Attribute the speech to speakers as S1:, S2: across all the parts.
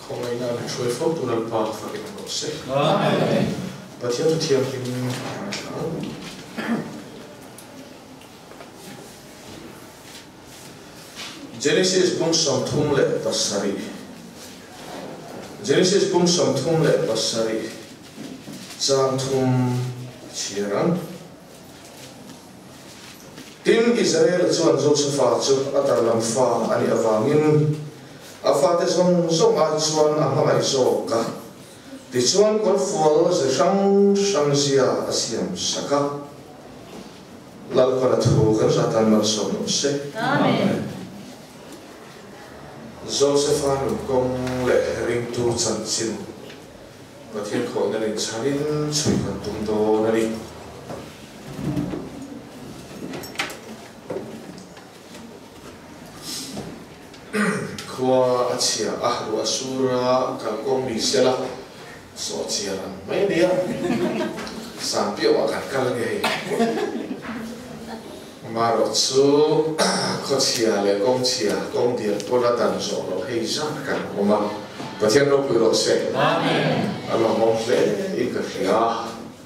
S1: không ai nào trôi phốt tu nal pa phải cái nó sẽ và thiên tu thiên kim Genesis bung som thum le pasari Genesis bung som thum le pasari chang thum chiran tin Israel chuan Joseph chu atalam fa ani awangin afa te zong zong a chuan a hmangai zo ka ti chuan kol fual ze sang sang zia asiam saka lal para thu kan satan mar som se amen Joseph anu kong le ring tu chan chin pathian kho na rin charin chui kan tum do na ri khua achia ru asura kal kong mi sela so chia la mai dia sam pio wa kan kal ge maro chu kho chia le kong dia pola tan so lo hei san kan oma pathian no pu ro se amen ala mo se ikafia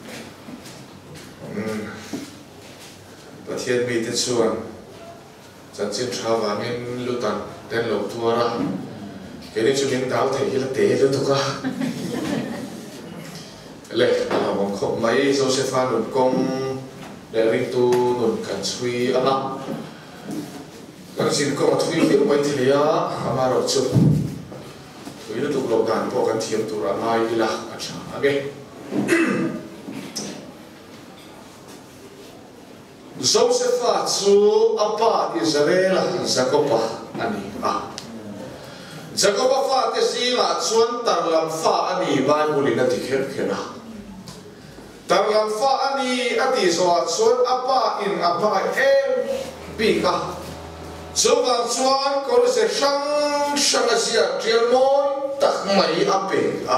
S1: pathian mi te chuan chan chin thawa min lutan ten lo tuara cái này chúng mình đào thấy là tế được không ạ? Lệ là một khổng máy Joseph nôn công để ring tu nôn cảnh suy ăn lắm. Các xin công thuy việc bay thì á, mà rồi chụp thuy nó tụt lồng đàn bộ cảnh thiếm tụt ra mai đi là अच्छा, ok. Joseph chú apa Israel Jacob ani à Jacob fa te si la chuan tarlam fa ani Bible in ati khena tarlam fa ani ati so chuan apa in apa em pika chuan chuan ko se sang sang asia trial moi tak mai ape a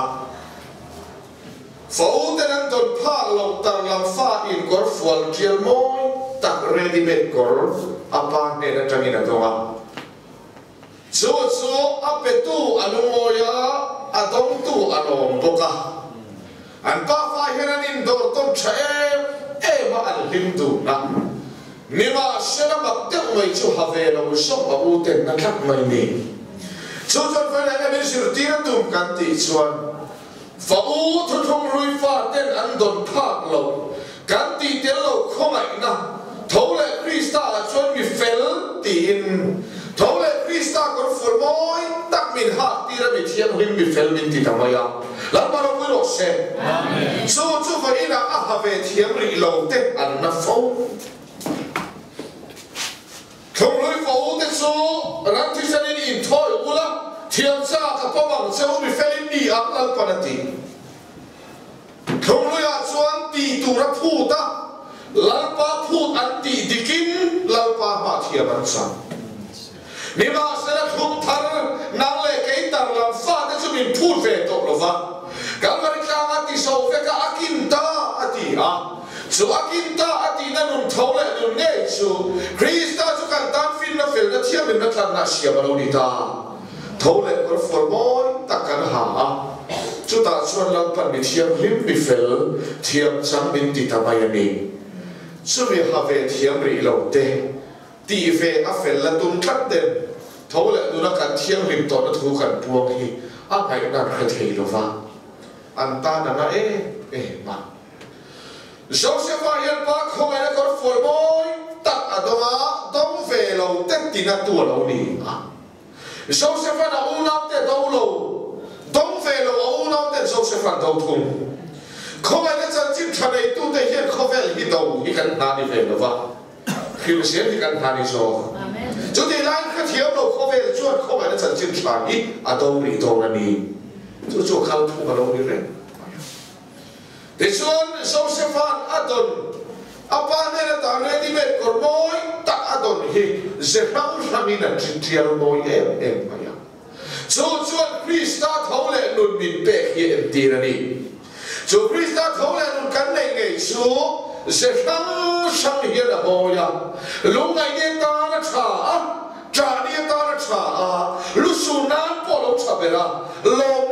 S1: fo tenan don pa lo tarlam fa in kor fual trial moi tak ready made kor apa ne na tangina donga chu apetu anumoya adong tu anom boka an pa fa heranin dor ton chae ma al hindu na nima sena bakte mai chu have lo so ba u ten na thak mai ni chu chon fa na me sirtira tum kan ti chuan fa u thu thong rui fa ten an don phak lo kan ti tel lo khomai na thole krista chuan mi fel tin thole krista kor for moi tak min ha tira mi thiam him mi fel min ti tamaya la maro puro se amen so chu fa ina a have thiam ri lo te an na fo thong loi fo te so ran thi sanin in thoi ula thiam sa ka pawang cheu mi fel ni ak lal panati thong loi a chuan ti tu ra phu ta lalpa phut anti dikin lalpa ma thiam an sa nima sera thum thar nang le ke tar lam fa te chu min phut ve to lova kalvari tanga ti so ve ka akinta ati a chu akinta ati na num thole nu ne chu krista chu kan tan fin na fel na thiam min na tlan na sia ba lo ni ta thole kor for moi takan ha a chu ta chuan lam pan mi thiam him mi fel thiam chang min ti ta mai ani chu mi ha ve thiam ri lo te ti ve a fel la tum tlat den thole nu na kan thiam him to na thu kan puang hi a ngai na kha thei lo va an ta na na ma Joseph a yel pa khong na kor for boy tak adoma dom ve lo te ti na tu lo ni a Joseph na u na te do lo dom ve lo u na te Joseph na do thum khong na chan chin thanei tu te hian khovel hi do hi kan na ni ve lo va khil sia hi kan na ni so chú thì lại cái thiếu đâu có về chuột không phải là chân chân sáng ít à đâu đi đâu là đi chú chú khâu thu vào đâu đi đấy để chuột sau sẽ phát à tuần à ba này là tao này đi về còn môi tak à tuần hi sẽ không làm gì là chỉ thiêu môi em mà ya chú chuột Krista thấu lệ luôn mình bẻ hi em đi ra đi chú Krista thấu lệ luôn cắn này ngày chú sẽ không sang hi là môi ya lúc này đi ta nó trả trả đi ta nó trả lúc xuống nan bỏ lông trả về ra lông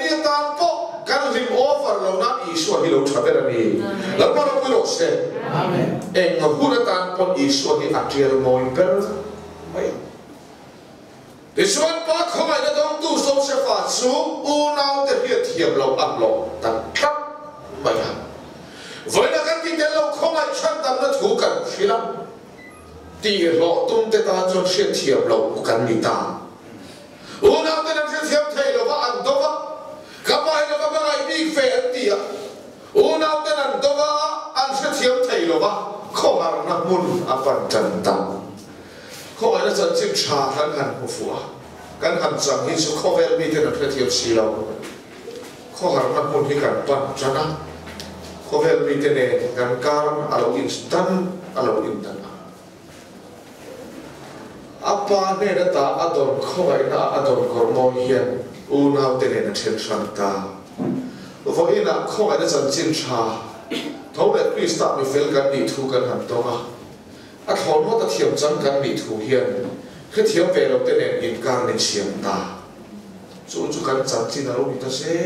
S1: Isua hi lo thaber ani la pa ro lo se amen eng huna tan pon Isua hi atiel moi per mai de suan pa khomai na dong tu so se fa su u nau te hi thiam lo ap lo tan khap mai ha voi na kan ti te lo khomai chan tam na thu kan khila ti ro tum te ta chon se thiam lo kan ni ta u nau te na se thiam thai lo va an do va kapai na ba ngai big fe an ti a u nau te nan do va an se thiam thai lo va kho har na mun apan tan ta kho ai na chan chim cha kan han hu fu a kan han chang hi su kho vel mi te na the thiam si lo kho har na mun hi kan pan chana kho vel mi te ne kan karam alo instant alo intan apa ne na ta adon kho ai na adon kor mo hian u nau te ne na chen san ta vo ina kho ai na chan chim cha thau le Krista mi fel kan ni thu kan han to ma a thon mo ta thiam chang kan ni thu hian khe thiam ve lo te ne in kar ne chiam ta chu kan chan chin alo mi ta se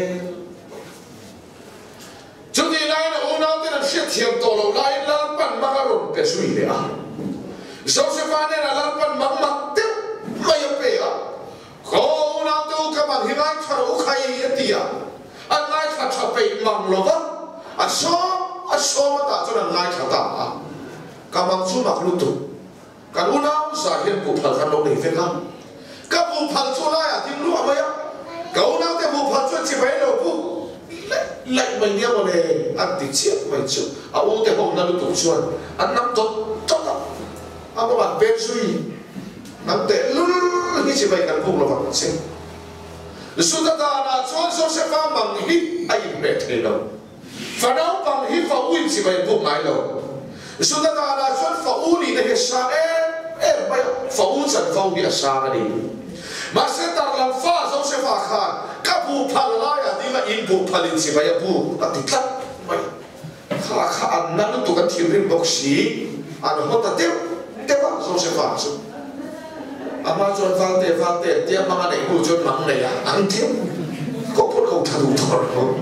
S1: chu ti lai na u nau te na se thiam to lo lai la pan ma ga ron pe sui le a so se fa ne na la pan ma ma te mai pe a ko u nau te u ka ma hi lai thar u khai ya ti a an lai tha tha pe mang lo va a so ma ta chu na lai tha ta a kamang chu mak lu tu kan unau sa hian pu phal kan lo nei fe kam ka pu phal chu la ya tim lu ma ya ka unau te pu phal chu chi bai lo pu lại mình nghe một này ăn tí chiếc mày chịu à uống cái hồng nó tủ chuồn ăn năm tốt tốt lắm à các bạn bên suy nắm tệ luôn như chỉ vậy cần cùng là bằng sinh số ta là chuồn số sẽ pha bằng hít ai mẹ thế đâu và đâu bằng hít vào uy chỉ vậy cùng mãi đâu số ta là chuồn vào uy thì cái sa em bây vào uy chân vào cái sa cái đi mà sẽ tạo làm pha số sẽ pha khan các bu phal lai à đi mà in bu phalin si bay bu à tít lắm mày khá ăn năn tụ cái thiêm rin bốc xí ăn hot ta tiêu tiêu vào số sẽ pha số à mà chọn vang tệ tiêu mà anh ấy bu chọn măng này à ăn tiêu có phút không thà đủ thôi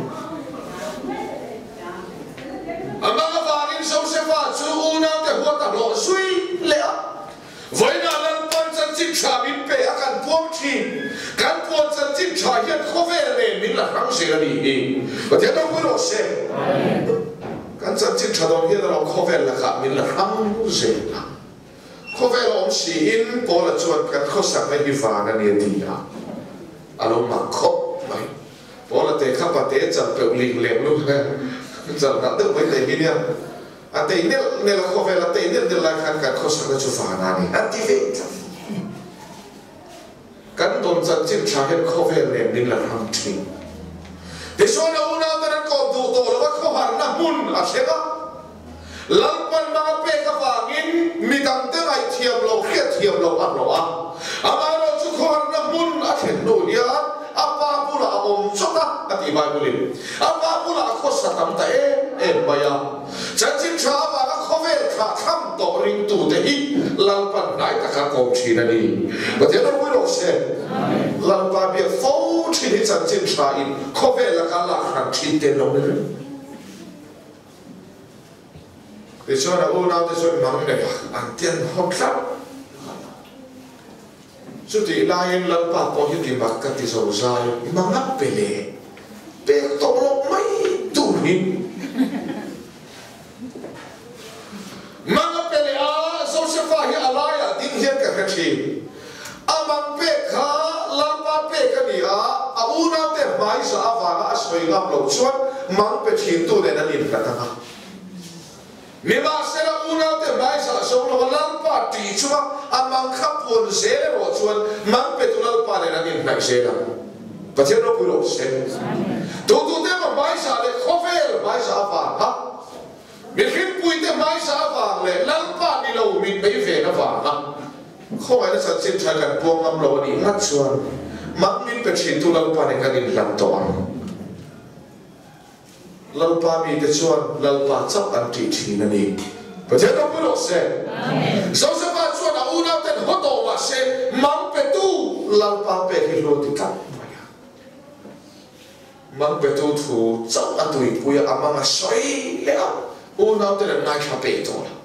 S1: à mà cái vang in số sẽ pha số u nào để hot ta lộ suy lẽ với nào lần ban chân chim chả bị bể akan buông chi kan buông chân chim chả hiện khó về này mình là hăng sẽ là đi và thế đâu có lộ sẽ kan chân chim chả đâu hiện là khó về là cả mình là hăng sẽ là khó về là ông sĩ in bỏ là chuột kan khó sạc mấy hiệp phá này đi à alo mặc khó mày bỏ là để khắp và để chẳng phải liền liền luôn chẳng đã được mấy thầy kia à thế nên là khó về là thế nên là kan khó sạc là chuột phá này activate kan don chan chim cha hen kho ve le ning la ram thi de so na una ta ko du to lo kho har na mun a se ga lam pan ma pe ka wa ngin mi dam te ai thiam lo khe thiam lo a lo a ama ro chu kho har na mun a the no nia apa pula om chota ati bai bulin apa pula kho sa tam ta e ba ya chan chim cha wa kho ve kha tham to ring tu te hi lam pan nai ta ka ko chi na ni ba te no lo se lam pa bia fo chi ni chan chim cha in kho ve la ka la khan chi te lo ne de so na u na de so mang ne an tian hok sa so ti lai lam pa po hi ti mak ka ti so sai manga pele pe to lo mai tu ni manga pele a so se fa hi alaya ding hian ka khachi amang pe kha lampa pe ka ni a una te mai sa awanga asoi ngam lo chuan mang pe thin tu le na nin ka ta mi ba se la una te mai sa so lo lampa ti chuan amang khapun se le ro chuan mang pe tu lampa le na nin nai se la pa che ro pu lo se tu te ma mai sa le khovel mai sa awanga mi khim pui te mai sa awang le lampa ni lo min pe ve na awanga không ai đã sản sinh ra cái buông âm lộ đi ngắt xuân mắc min bạch chỉ tu lâu pa này cái gì làm to lâu pa mi cái xuân lâu pa chấp ăn chỉ là đi và thế nó mới được xe sau sẽ phát xuân là u nào tên hốt đồ mà xe mắm bạch tu lâu pa bạch cái lô thì cắt mang betu thu chau atui puya amanga soi lea u nau te ngai khape to la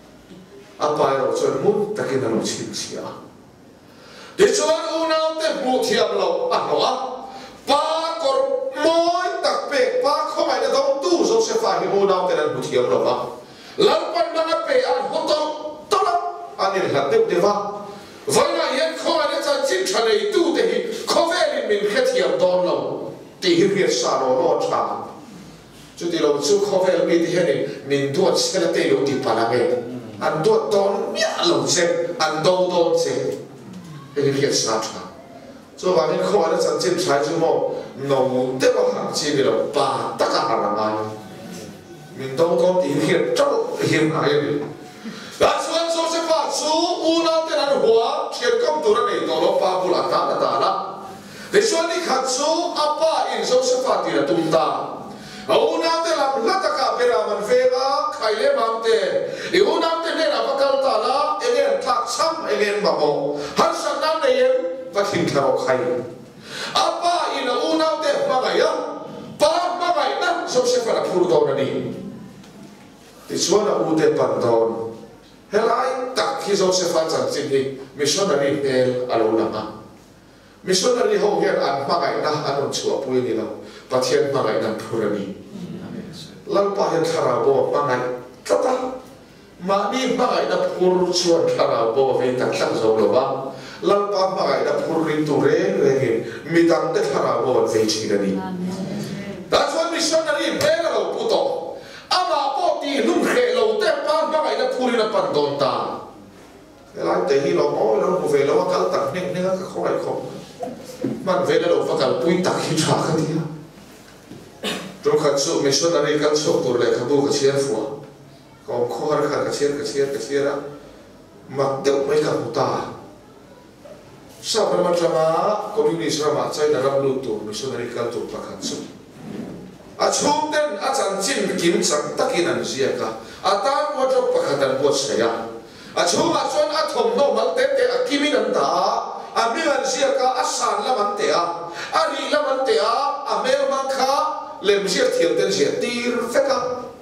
S1: apa ro chon mun takin no chin sia de chuan u nau te mu thiam lo a lo a pa kor moi tak pe pa khomai na dong tu zo se fa hi u nau te mu thiam lo ba lar pan na pe an hoto to la ani la de va vai na yen khomai na chan chin thane tu te hi khovelin min khethiam don lo ti hi riat sa ro lo cha chu ti lo chu khovel mi ti he nin duat skala te lo ti palame an duat don mia lo se an do don se hi riat sa cha so wa ni kho ala chan chin chai chu mo no te ba hang chi lo pa ta ka ara ngai min do don ti riat chau hi ngai ni la chuan so se fa chu u na te na hua thiet kom tu ra nei to lo pa bula ta ta la de chuan ni khat chu apa in so se fa ti ra tum ta u na te la ta ka pe ra man ve ga khai le mam te u na te ne na pa kal ta la egen thak cham egen ba mo har san na ne yen va khin tharo khai apa in u na te ma ga ya pa ma ga na so se fa la phur do na ni de chuan u te pan don helai tak hi so se fa chan chin hi missionary hel alo langa missionary ho hian an ma ga na an chua pui ni lo pathian ma ga na phurani lam pa hian thara bo ma ngai kata ma ni ma ga na phur chuan thara bo ve tak tak zo lo ba lam pa ma ga na phur rin tu re re ge mi dang te thara bo ve chi ni that's what missionary hel alo puto ama po ti lum khe lo te pa ma ga na phur na pan don ta lai te hi lo mo lo ku ve lo kal tak ning ning ka khoi khom man ve lo fa kal pui tak hi tha ka dia tro khat su missionary kal so tur le khabu ka chiar fu ko khor kha ka chiar mak deu mai ka ta sa ba ma chama communist rama chai da ram lu tu missionary kal tu pa khat su a chum den a chan chin kim chang takin an sia ka a tan wa jok pa khatan bo saya a chum a chon a thom no mal te te a kimin an da a mi an sia ka a san la man te a ri la man te a mer man kha lem sia thiam ten sia tir feka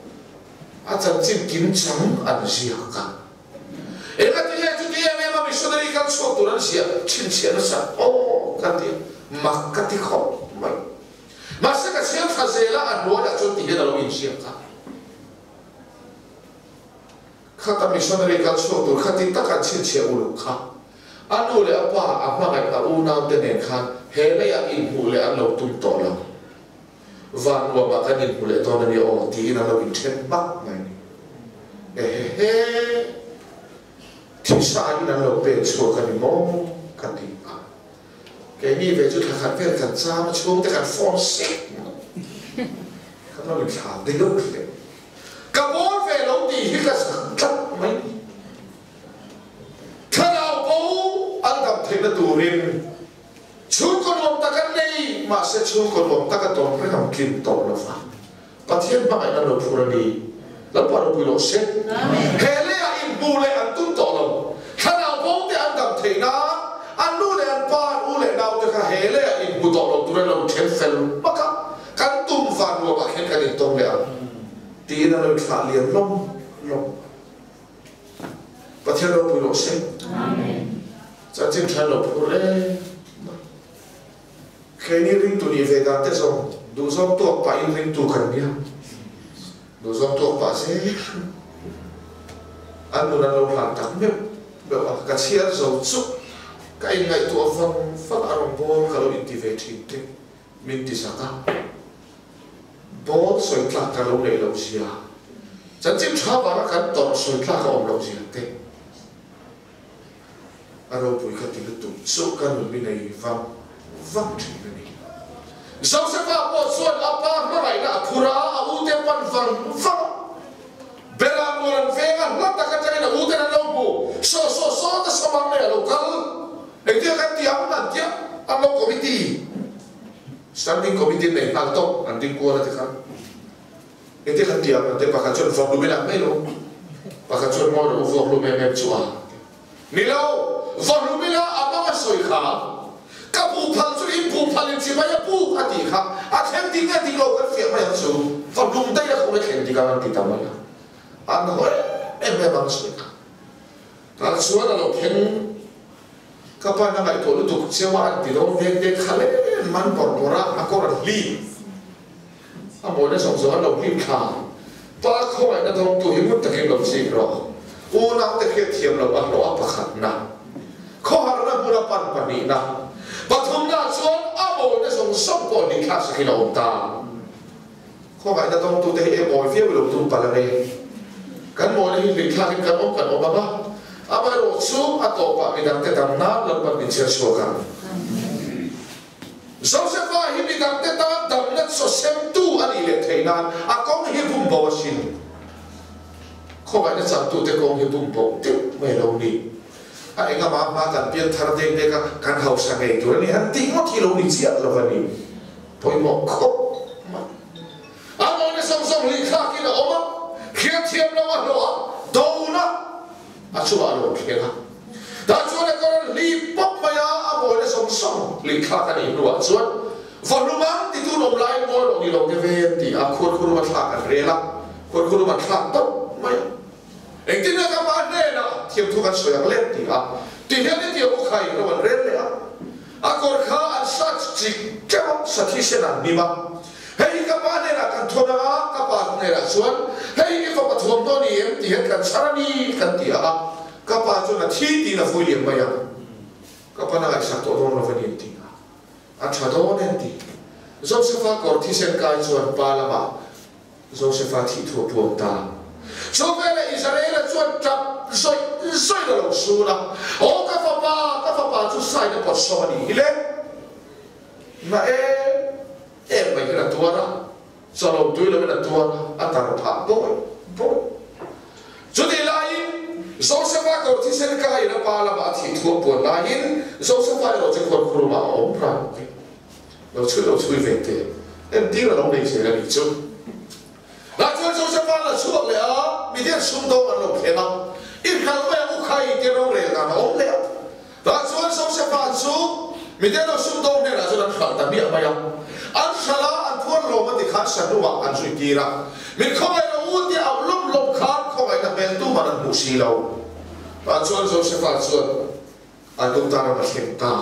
S1: a chan chin kim chang an sia ka e ka ti chu ti me ma missionary kan so turan sia chin sia na sa o ka ti mak ka ti kho mai masa ka sia fazela an ro da chu ti da lo in sia ka khata missionary kan so tur khati ta kan chin sia ulu kha anu le apa ama ga ka u na te ne khan he le ya in hu le an lo tum to lo van wa ba kan in hu le to na ni o ti na lo in chen ba ngai ni he ti sa ni na lo pe chu ka ni mo ka ti a ke ni ve chu ta khan pe kan cha ma chu te kan phone sick kan lo cha de lo le ka bo ve lo ti hi ka sa ta mai na turin chu kon lom ta kan nei ma se chu kon lom ta ka ton pre ham kin to lo fa pathian ba na lo phurani la pa ro pu lo se hele a in bu le an tum to lo khana bo te an dam theina an lu le an pa u le nau te ka hele a in bu to lo tu le lo chen fel ma ka kan tum van lo ba khen kan in tong le a ti na lo tha lian lom pathian ro pu lo se amen cha chin than lo phu le ke ni ring tu ni ve ga te so du so to pa in ring tu kan nia du so to pa se an nu na lo han tak me be ka chiar zo chu kai ngai tu van arong bo ka lo in ti ve thi te min ti sa ka bo soi tla ka lo nei lo sia cha chin tha ba ra kan to soi tla ka om lo sia te aro pui ka ti tu so kan mi nei vam thi ni so se fa po so apa ma rai na phura a u te pan vam bela moran venga la ta ka tani na u te na lo bu so ta samang ne lo kal e dia ka ti am na dia am lo committee standing committee nei na to an din ko na te kan e dia ka ti am na te pa ka chon vom lu bela me lo pa ka chon mo ro vom lu me chua ni lo von lumila ama soi kha ka pu phal chu in pu phalin chi mai pu ati kha a khem ti nga ti lo kan fiam mai chu fa lum dai la khole khem ti ka ti ta mai an hoi em me bang su ta suan lo khem ka pa na ngai to lu tu chewa ti do ve de khale man por pora akor li amoi na song so lo li kha pa khoi na dong tu hi mu ta ke lo chi ro u na te ke thiam lo a lo a pakhat na kho har na pura pan pani na pathum na chuan amoi na song som ko ni kha sa ki lo ta kho vai na dong tu te e moi fiu lo tu pa la re kan moi ni li kha kan om ba ama ro chu a to pa mi dang te dang na lo pa ni cher so kan Joseph hi mi dang te ta dang na so sem tu ani le theina a kong hi bum bo sin kho vai na cham tu te kong hi bum bo te me lo ni a enga ma kan pian thar de de kan hau sa ngai tu ni han ti mo thi lo ni chia lo ni poi mo kho a mo ne som som li kha ki na oma khia thiam lo wa lo do na a chu a lo khia da chu ne ko li pop ma ya a mo ne som som li kha ka ni lo chuan volume ti tu nom lai mo lo ni lo ke ve ti a khur khur ma thla ka re la khur ma thla to ma eng tin na ka ba ne na thiam thu kan soya le ti a ti hian ni ti o khai no ban re le a kor kha an sat chi ke sa thi se na ni ba hei ka ba ne na kan thona ka pa ne ra chuan hei fa pa thom do ni em ti hian kan sarani kan ti a ka pa chu na thi ti na foi liam ba ya ka pa na ga sa to ron lo va ni ti a tha do ne ti Joseph kor thi sen kai chuan pa la ba Joseph thi thu pu ta so vele Israel chuan tap soi da lo su la o ka fa pa chu sai na pot so ni ile na mai na tuara so lo tu le na tuara ata pa bo chu di lai Joseph ko thi sen kai na pa la ba thi thu pu la in Joseph lo che ko khru ma o pra lo chu ve te em ti la lo nei se la ni chu na chuan Joseph la chuak le a mi dia sum do an lo khema i khal me u khai te ro le na om le na chuan Joseph chu mi dia lo sum do ne la chuan khal ta mi ma ya an shala an thuan lo ma ti kha sa nu wa an sui ti ra mi khoi lo u ti au lom lom kha khoi na bel tu ma na mu si lo na chuan Joseph chuan an du ta na ma khem ta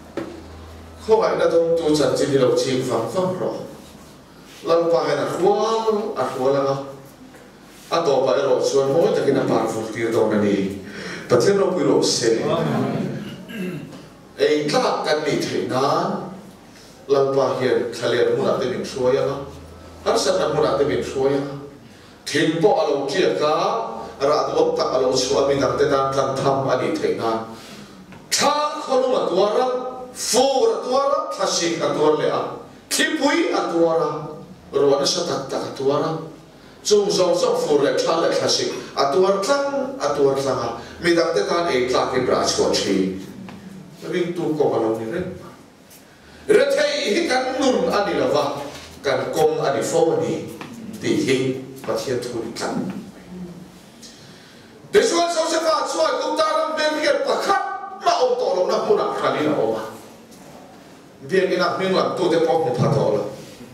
S1: khoi na dong tu chan chi ni lo chi phang ro lan pa na khwal a khwala nga a to pa ro chuan mo ta kina par ful tir do na ni pathian ro pui ro se ei tla kan ni theina lan pa hian thalian mu na te min throya nga har san na mu na te min throya thin po alo kia ka ra do ta alo chuan mi dang te dan tlan tham ani theina tha kholu ma tuara fur tuara thasik atwar le a thipui atwara Ruana sa tak tuara, chung zong fur le thla le thlasik atuar tlang mi dang te tan e tla ke brach ko chi ring tu ko malo ni re thei hi kan nun ani lava kan kong ani fo ni ti hi pathian thu kan de suan so se fa chuai ko taram ben ke pakhat ma om to lo na mu na khani na oma bien ina min wa tu te pok mu phato la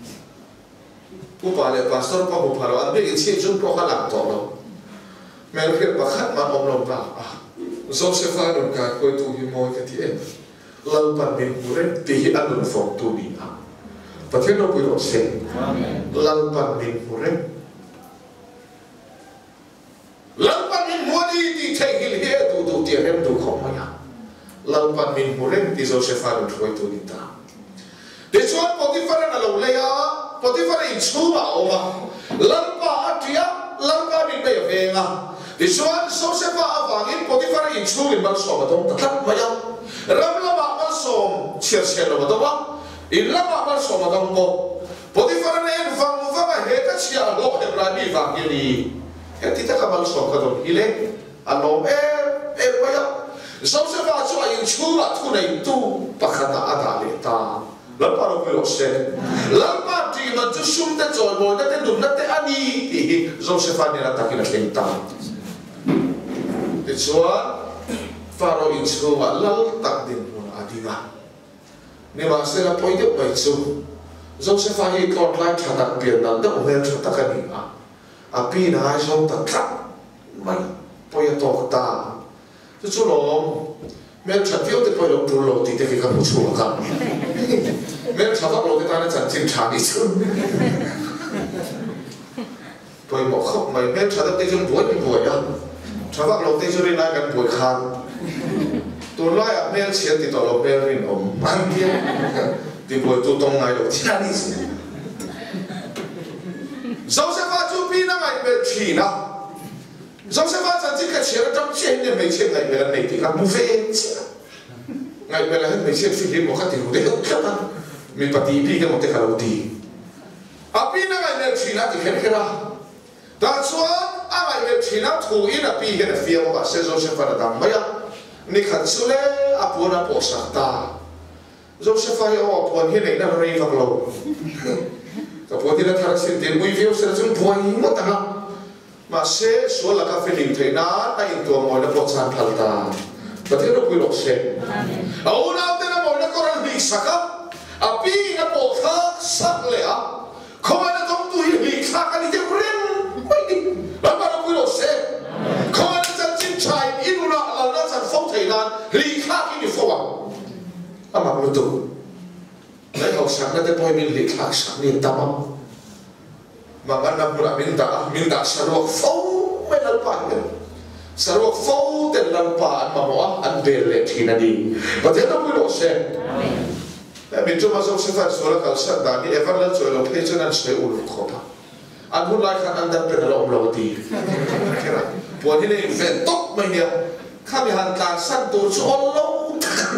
S1: Upa le pastor pa upa lo an begi chi jun pro khala to lo mel ke pakhat ma om lo ba Joseph an ka ko tu hi mo ke ti em lau pan min pure ti hi an fo tu ni a pathian no pu ro se amen lau pan min pure lau pan min mo ni ti thai hil he tu ti hem tu khom ma ya lau pan min pure ti Joseph an thoi tu ni ta de chuan Potiphar na lo le ya Potiphar in chuma oma lampa atia lampa min be venga de chuan Joseph awangin Potiphar in chuma bal so badong tat maya ramla ba bal som chiar chiar lo badong in lama bal so badong ko Potiphar ne en vang he ka chia lo Hebrani vangeli he ti ta ka bal so ka dong ile alo e maya Joseph a chua in chuma tu nei tu pakhata adale ta lampa ro ko se lampa ti ma tu sum te choi bo te dum na te ani ti Joseph ani na takina tenta te chua faro in chua lal tak din mun adinga นี่มาเสร็จแล้วพอยเด็กไปจูJoseph ahi kon lai thata pian dal da umel thata kan ni a pi na so ta tha mai poya to ta chu lo mel that vio te poya lo lo ti te ka mu chu ka mel thata lo te ta na chan chin tha ni chu poya mo khop mai mel thata te jun buai buai ya thata lo te chu ri na kan buai khan tu lai a mel chen ti to lo mel rin om man kia thì buổi tu tông ngày đầu tiên đi Joseph chú pi na ngày về chỉ na Joseph chẳng chỉ cái chuyện trong chuyện này mấy chuyện ngày về là này thì làm buffet ngày về là hết mấy chuyện phim một cái thì cũng được hết á mình bắt đi pi cái một cái nào đi pi na ngày về chỉ na thì hết cái đó đã xuân ngày về chỉ na thủ in là pi cái là phim một cái sẽ Joseph là đam mấy á mình khẩn số lệ buồn là bỏ sát ta Joseph ay buwan hinay na rin ang law. Kapag tinatarasin din, we feel sa natin buwan mo tanga. Mase, so laka feeling tayo na, ay ito mo na po saan palta. Pati na po yung okse. Auna natin na mo na koral bisa ka. Api na po ka sakle ha. Kung na itong tuhin, hika ka nito rin. Lama na po yung okse. Kung na itong chinchay, inuna alala sa fong tayo na, hika kinifuwa. Ama betul. Saya kau sangat ada poin milik hak sakni tamam. Maka nampura minta sarwak fau menalpan. Sarwak fau terlampan mamuah anbele tinadi. Betul tak boleh. Minta masuk sifat soal kalsat tadi. Evaluasi soal pejanan saya ulur kota. Aku lakukan anda penalom lawati. Kira. Poin ini ventok mainnya. Kami hantar satu soal law.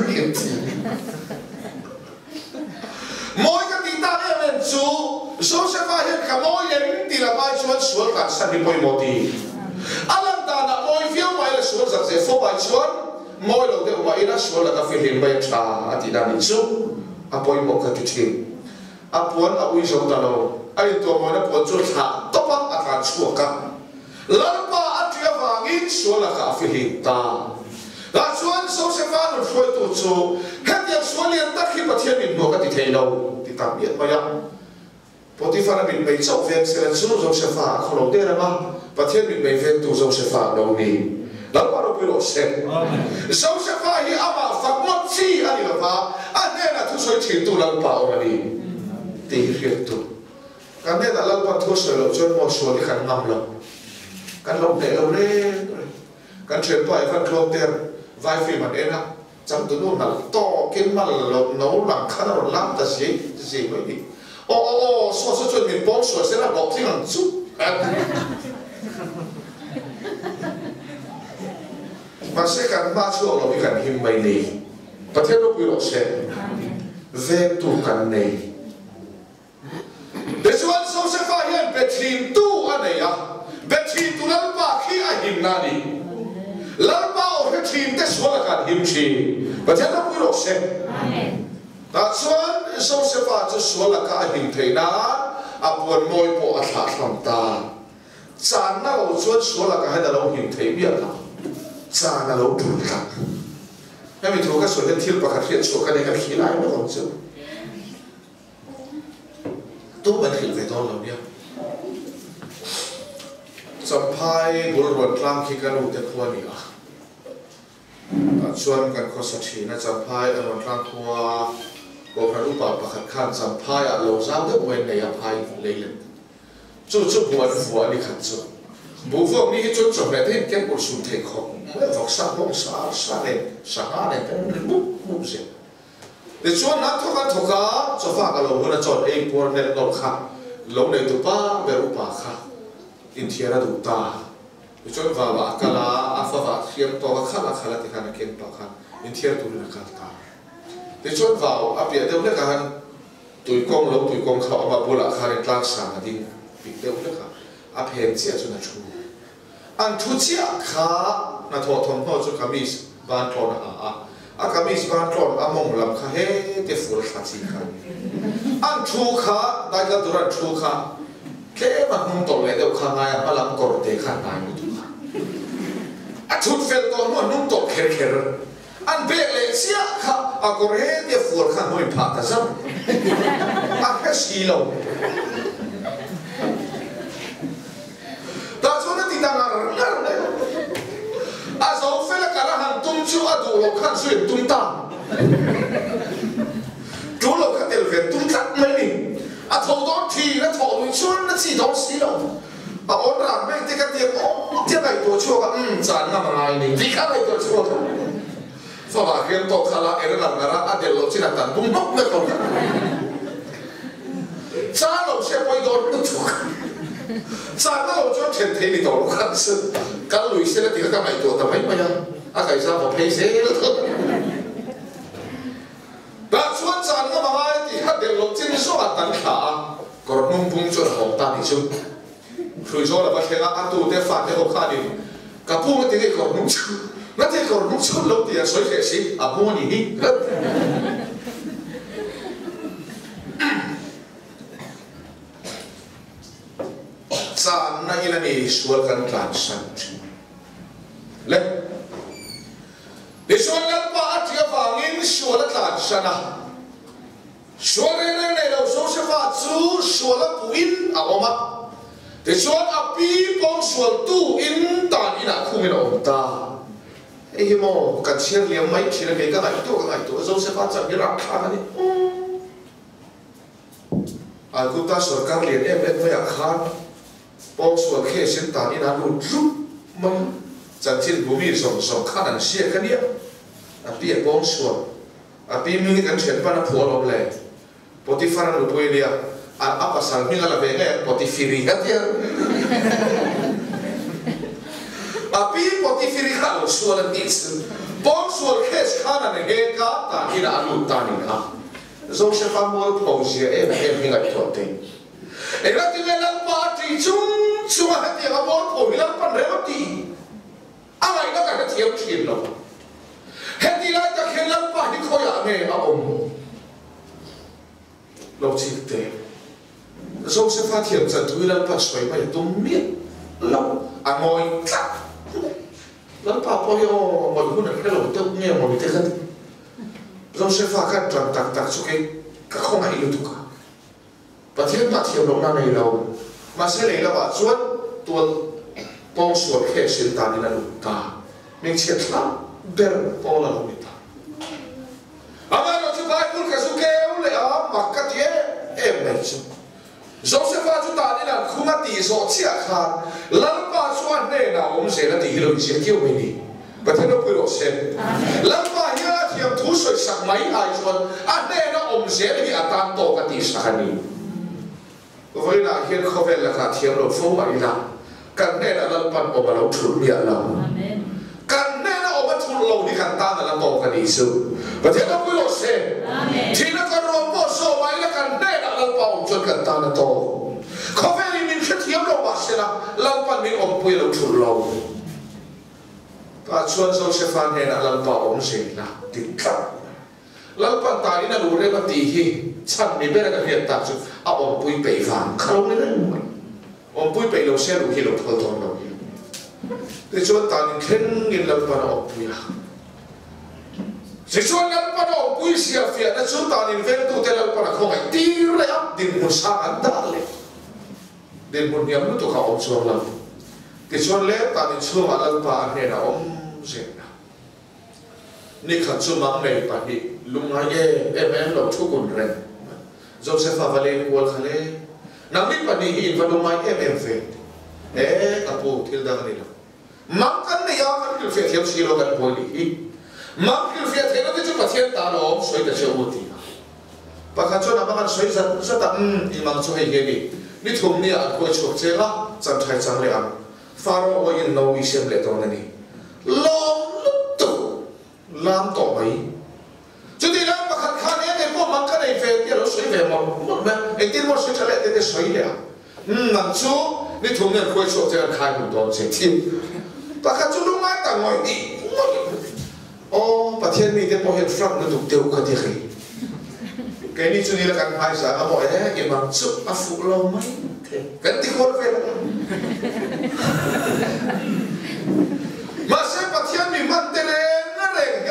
S1: Mỗi cái tin ta này là chú Joseph hiện cả mỗi những tin là bài chuan suốt cả sân đi mỗi một đi Alan ta là mỗi phiếu mai là suốt giặc dễ phố bài chuan mỗi đầu tiên bài là suốt là các phiếu hiện bài trà thì đang đi chú mỗi một cái chuyện buồn ui giống ta đâu ai tôi mỗi là buồn chuột thả tóc bắp cả chuột cả lần ba chia vàng ít suốt là các phiếu hiện ta là chuan Joseph nó phơi tụ chú hết những số liên tất khi mà thiên mình mua cái thì thấy đâu thì tạm biệt mà nhá Potiphar mình mấy cháu việc sẽ là chú Joseph không đầu tiên là mà và thiên mình mấy việc tụ Joseph đâu đi đó là đâu biết đâu xem Joseph hi ama phật mất chi anh là mà anh này là thu soi tiền tụ lần bảo là đi thì hiện tụ cái này là lần bảo thu soi lâu cho một số thì khăn ngầm lắm cái lâu này lâu lên cái chuyện bài văn lâu tiền vài phim mà đến á chẳng tôi nói là to cái mà nấu làm khá là làm ta gì mới đi so chuyện mình bón sủa sẽ là bỏ tiếng hàng chút mà sẽ cần ba chỗ là bị cần hiểm mày này và theo lúc đó sẽ về tu cần này để cho anh sau sẽ phát hiện về thiên tu anh này à về thiên tu làm ba khi anh hiểm na đi làm ba ở cái thiên thế số là cần hiểm chi và theo lúc đó sẽ ta xuân sau sẽ phát cho số là cả hiểm thế na buồn môi bộ ăn thả làm ta chán na lâu xuân số là cả hai là lâu hiểm thế biết à cha là lâu đủ cả em mình thuộc các số nhân thiên và các hiện số cái này các khí lại nó còn chứ tôi vẫn hiểu về đó là biết sắm phai buồn buồn làm khi cái lúc được quan niệm xuân cần có sát khí na sắm phai ở buồn làm qua bộ phận upa và khát khan sắm phai ở lâu giáo được quen này phai lấy lên chú buồn buồn đi khát chú bố vợ mi cái chỗ này thấy cái bộ sủng thể khó vọc sa bông sa này cái bút gì để cho nó thóc ăn thóc cá cho pha cái lồng nó chọn ấy buồn này nó khác lồng này tụ ba bè úp ba khác in thiên là tụ ta để cho vào cái là pha vào thiên to cái khác là thì cái này kiến to khác in thiên tụ là khác ta để cho vào bây giờ đây cái tụi con khảo mà bố là khác là tăng sang là đi bị đâu đấy cả hẹn chia cho nó chú anh thu chia khá na thọ thòng họ cho kami ban thọ na kami ban thọ mong làm khá hết để phụ khá chi khá anh thu khá đại cái đồ anh thu khá thế mà không tổ lệ đâu khá ngay mà làm cột để khá ngay một chút anh thu phèn to nó nung tổ khéo anh bé lệ xia khá à có rễ địa phùa khá ngồi phá ta dâm à cái xì lâu ta cho nó thì ta ngả này à dấu phê là cả là hàng tung chú à đủ lộc khăn xuyên tung ta đủ lộc khăn đều về tung cắt mấy nè à thầu đó thì nó thầu mình xuân nó chỉ đó xí lâu à ổn ra mấy cái tiền tiền này tổ chức chán ngắm ngay nè vì cái này tổ chức phá bạc hiện tổ khá là em làm ra à đều chỉ là tận bung nóc mấy con chán lâu sẽ quay đón nó chụp chán lâu cho tiền thế thì tổ khăn sự cái lùi sẽ là thì cái này tổ tao mấy mà à cái sao mà phải thế nữa thôi đã xuân chán ngắm ngay thì hát đều chỉ số à tận khá còn nung bung cho hậu ta thì chứ rồi rồi là bắt thế là tu để phạt để học khai đi cả buông cái tiếng còn nung chứ nó thế còn nung chứ lâu thì soi thế gì à buông gì đi sa na ila ni sual kan klan san le de sual nal pa atia wangin sual klan sana sual ne lo so se fa chu sual puin a oma de sual api pong sual tu in tan ina khumina omta ei mo kan cher liam mai thira ke ka ngai to so se fa chang ni ra kha ni a ku ta sarkar lian em mai a khan pong sual khe sin tan ina lu rup mai chan chin bumi som khan an sia ka nia api pong sual api mi kan chen pa na phual om le potifar lu puilia apa sal mi ngala venga potifiri katia api potifiri ka sual nits pong sual khes khana ne he ka ta ina alu ta ni ha zo se fa mo po sia em hinga to te e ra ti le lan pa ti chung ha ti ga mo po hi lan pan re ti ai na ka thiam thin lo he ti la ta khen lan pa hi kho ya me a om lo chi te zo se fa thiam chan tu lan pa soi mai tum mi lo a ngoi tla lan pa po yo mo hu na lo te nge mo te khat zo se fa ka tak chu ke ka kho ngai lu tu ka pa thiam lo na nei lo ma se le la ba chuan tual pong sual khe sin ta ni na lu ta ning che thla ber po la lu ta ama no chu bai pul ka su ke u le a ma ka tie em mai chu Joseph chu ta ni na khuma ti so chia kha lan pa chuan ne na om se la ti lo chi kiu me ni pa the no pu ro se lan pa ya thiam thu soi sak mai ai chuan a ne na om se ni atan to ka ti sa ni voi na hian khovel la kha thiam lo fo mai la kan ne na lan pan om lo thul mi ala amen kan ne na om thul lo ni kan ta na la to ka ni su pa the no pu ro se amen thi na ka ro mo so mai la kan ne na lan pa om chuan kan ta na to khovel ni kha thiam lo ba se la lan pan ni om pu lo thul lo pa chuan so se fa ne na lan pa om se la ti ka lan pan ta ni na lu re ba ti hi chan ni be ra ka hian ta chu a om pui pe van khalo ni ren om pui pe lo se lu hi lo thol thon lo te chuan ta ni khen ngin lan pan om pui a se chuan lan pan om pui sia fia na chu ta ni vel tu te lan pan a khong ai ti re ap din mu sa an da le din mu niam lu tu ka om chuan la te chuan le ta ni chu ma lan pa ne na om se na ni khat chu mang me pa hi lunga ye em lo thu kun ren Joseph avalen wal khale nami pani hi vadumai em fe apu thil dang ni lo mang kan ne ya kan kil fe thiam si lo kan poli hi mang kil fe thelo te chu pathian ta lo soi ta cheu ti pa kha chu na ma kan soi sa ta i mang chu hei he ni thum ni a ko chok che la chan thai chang le am faro o in no wi sem le to na ni lom tu lam to mai chu ti la pa kha kha ne po mang kan ei fe ti lo soi ve mo ma e ti mo se chale te soi le ngang chu ni thum ne ko chok che khai bu don se ti pa kha chu lu ma ta ngoi ni o pathian mi te po het frak na tu teu kha ti khi cái này chú đi là càng phải sao mọi thế cái bằng chụp áp phụ lâu mấy cái tí khôn về mà xem bát thiên mình mang tên này nó này cái thi lần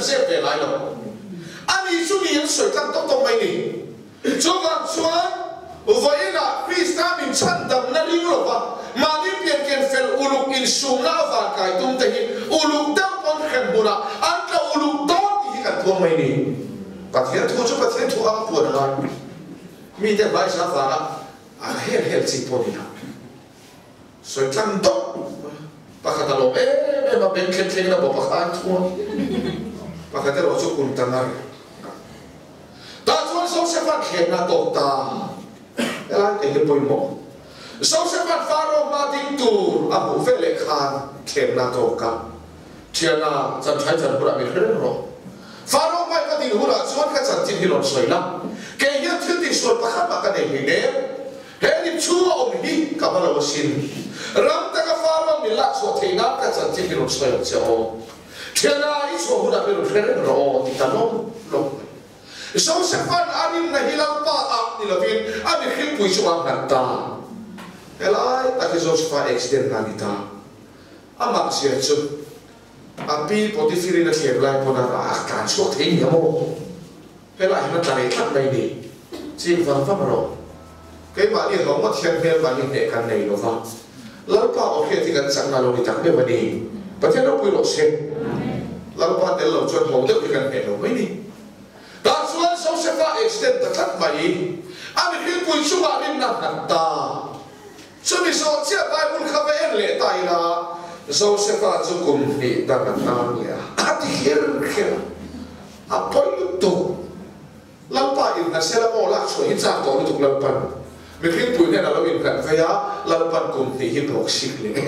S1: xếp về lại đâu anh ấy chú ý soi tlang tóc tông mày nè cho vàng chuan vậy là Christa mình chăn đầm na riêng rồi và mà đi biển kiên phèn uluk in sum na và cải tung thế uluk đau con khen bùn anh là uluk đó thì cần thua mày nè bắt hiện thua cho bắt hiện thua ăn buồn rồi mi để bài sao và hết chỉ buồn đi soi tlang tóc bắt cái đó em mà bên khen khen nó bỏ bắt ăn thua bắt cái đó cho cùng tăng ăn ta chuan sau sẽ phát hiện là tốt ta là cái bồi mỏ sau sẽ phát pharo mà tính tu à bộ phép lệ khan khen là tốt cả chuyện là chân trái chân bụi mình hết rồi pharo mai cái tính hura chuan cái chân tin hilon soi lắm cái hiện thiên thì soi bắt khát mà cái này nè hết đi chúa ông hi cả bao lâu xin ram ta cái pharo mình lạc số thế nào cái chân tin hilon soi cho chuyện là ít số hura mình hết rồi thì ta nó sau sẽ phát anh này hilang pa áp ni lovin anh khil pui chuang han ta elai ta cái Joseph accident na nita amak sia chu api potifiri na khem lai pona a kan chu thei ni mo elai na tare thak mai ni chin van va ro cái ba ni hong ma thian hel ba ni ne kan nei lo va lalpa o khe ti kan sang na lo ni tak me ba ni pathian ro pui lo se lalpa tel lo chuan ho de ki kan ne lo mai ni ta chuan sau sẽ phát extend ta thắt mày anh khi quỳ xuống mà đi nằm hẳn ta cho mình sau chia bài muốn khắp em lệ tài là sau sẽ phát cho cùng đi ta hẳn ta nhỉ anh thì hiền hiền à bôi lúc tu lâu ba in là sẽ là ô lạc suy hin ra tổ lúc tu lâu pan mình khi quỳ này là lâu in gần vậy á lâu pan cùng thì hin bọc xịt lệ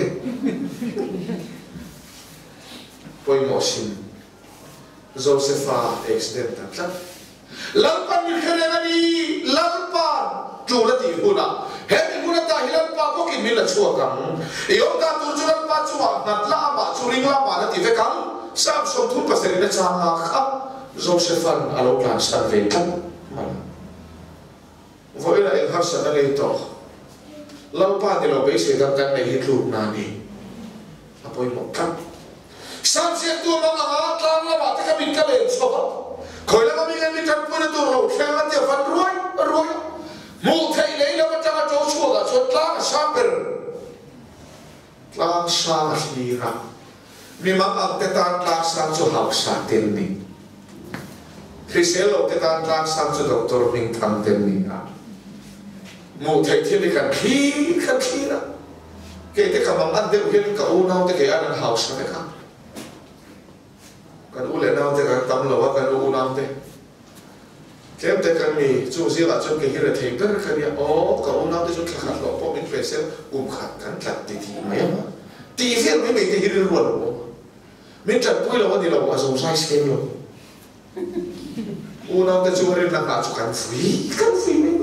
S1: bôi mỏ xin Josepha extend tak lalpan mi kherengani lalpan chula ti huna he huna ta hilalpa ko ki mila chua kam yom ta tu chulan pa chua natla ma churing la ma na ti ve kam sam som thu paseri na changa kha Josephan alo plan san ve kam man voi la el har san le to lalpa de lo be se gam kan nei hitlu na ni apoi mo kam sam se tu ma nga tlang la ba ta ka min ka len so ba khoi la ma mi ngai mi tan pu na tu ro khang la te van ruai mu thei le la ba ta ka to chu ga so tlang sa per tlang sa ni ra mi ma ab te tan tlang sa chu hau sa ten ni Chriselo te tan tlang sa chu doctor ning thang ten ni a mu thei thi ni kan khi ra ke te ka mang an de hian ka u nau te ke an hau sa te ka kan u le nau te kan tam lo wa kan u nau te kem te kan mi chu si la chon ke hi le thei per kan ya o ka u nau te chu khat lo po min pe se khat kan tlat ti ti mai ma ti fian mi me te hi ru lo min chat pui lo wa ni lo wa so sai sem lo u nau te chu rin na ka chu kan fui me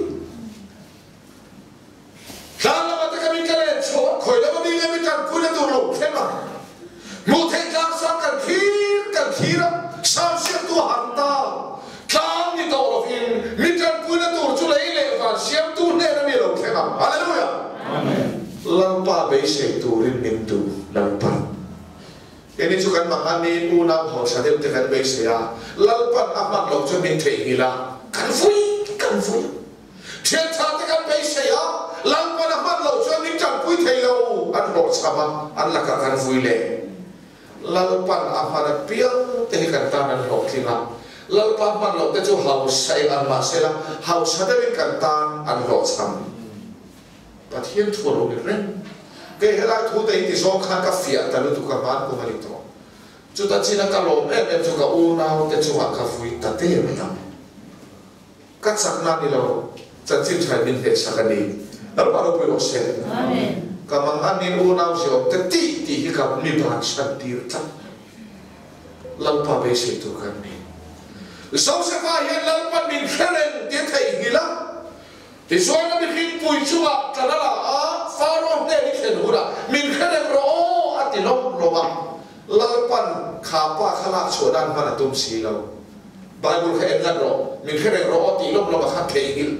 S1: Kala mata kami kale cho khoi la mi ngai mi tan pui le tu lo khema mu thei tlang sa kan khira sam sia tu han ta tlang ni to lo fin mi tan pui le tu chu lei le va siam tu ne na mi lo khema hallelujah amen lampa be se tu rin min tu lampa ini chu kan mang ani u na ho sa de te kan be se ya lalpa amak lo chu min thei hila kan fui thian tha te kan be se ya lalpa na man lo chu min tan pui thei lo an ro chama an la ka kan fui le lalpan amara piang te kan tanan lo klinga lalpan man lo te chu hau sai an ma sela hau sadawin kan tan an lo cham pathian thu ro ni ren ke hela thu te ti so khan ka fia ta lu tu ka man ko mali to chu ta china ka lo em chu ka u na te chu ka fui ta te me ta ka sak na ni lo chan chin thai min he sakani lalpan ro pu lo se amen kamang anin unaw siya te ti hikap mi ban san tirta lalpa be se tu kan ni so se fa yan lalpa min khereng te thai hila ti so na mi khin pui chuwa tanala a faro ne ni khen hura min khereng ro ati lom loma lalpan khapa khala chodan bana tum si lo bible khe ngan ro min khereng ro ati lom loma kha thei hil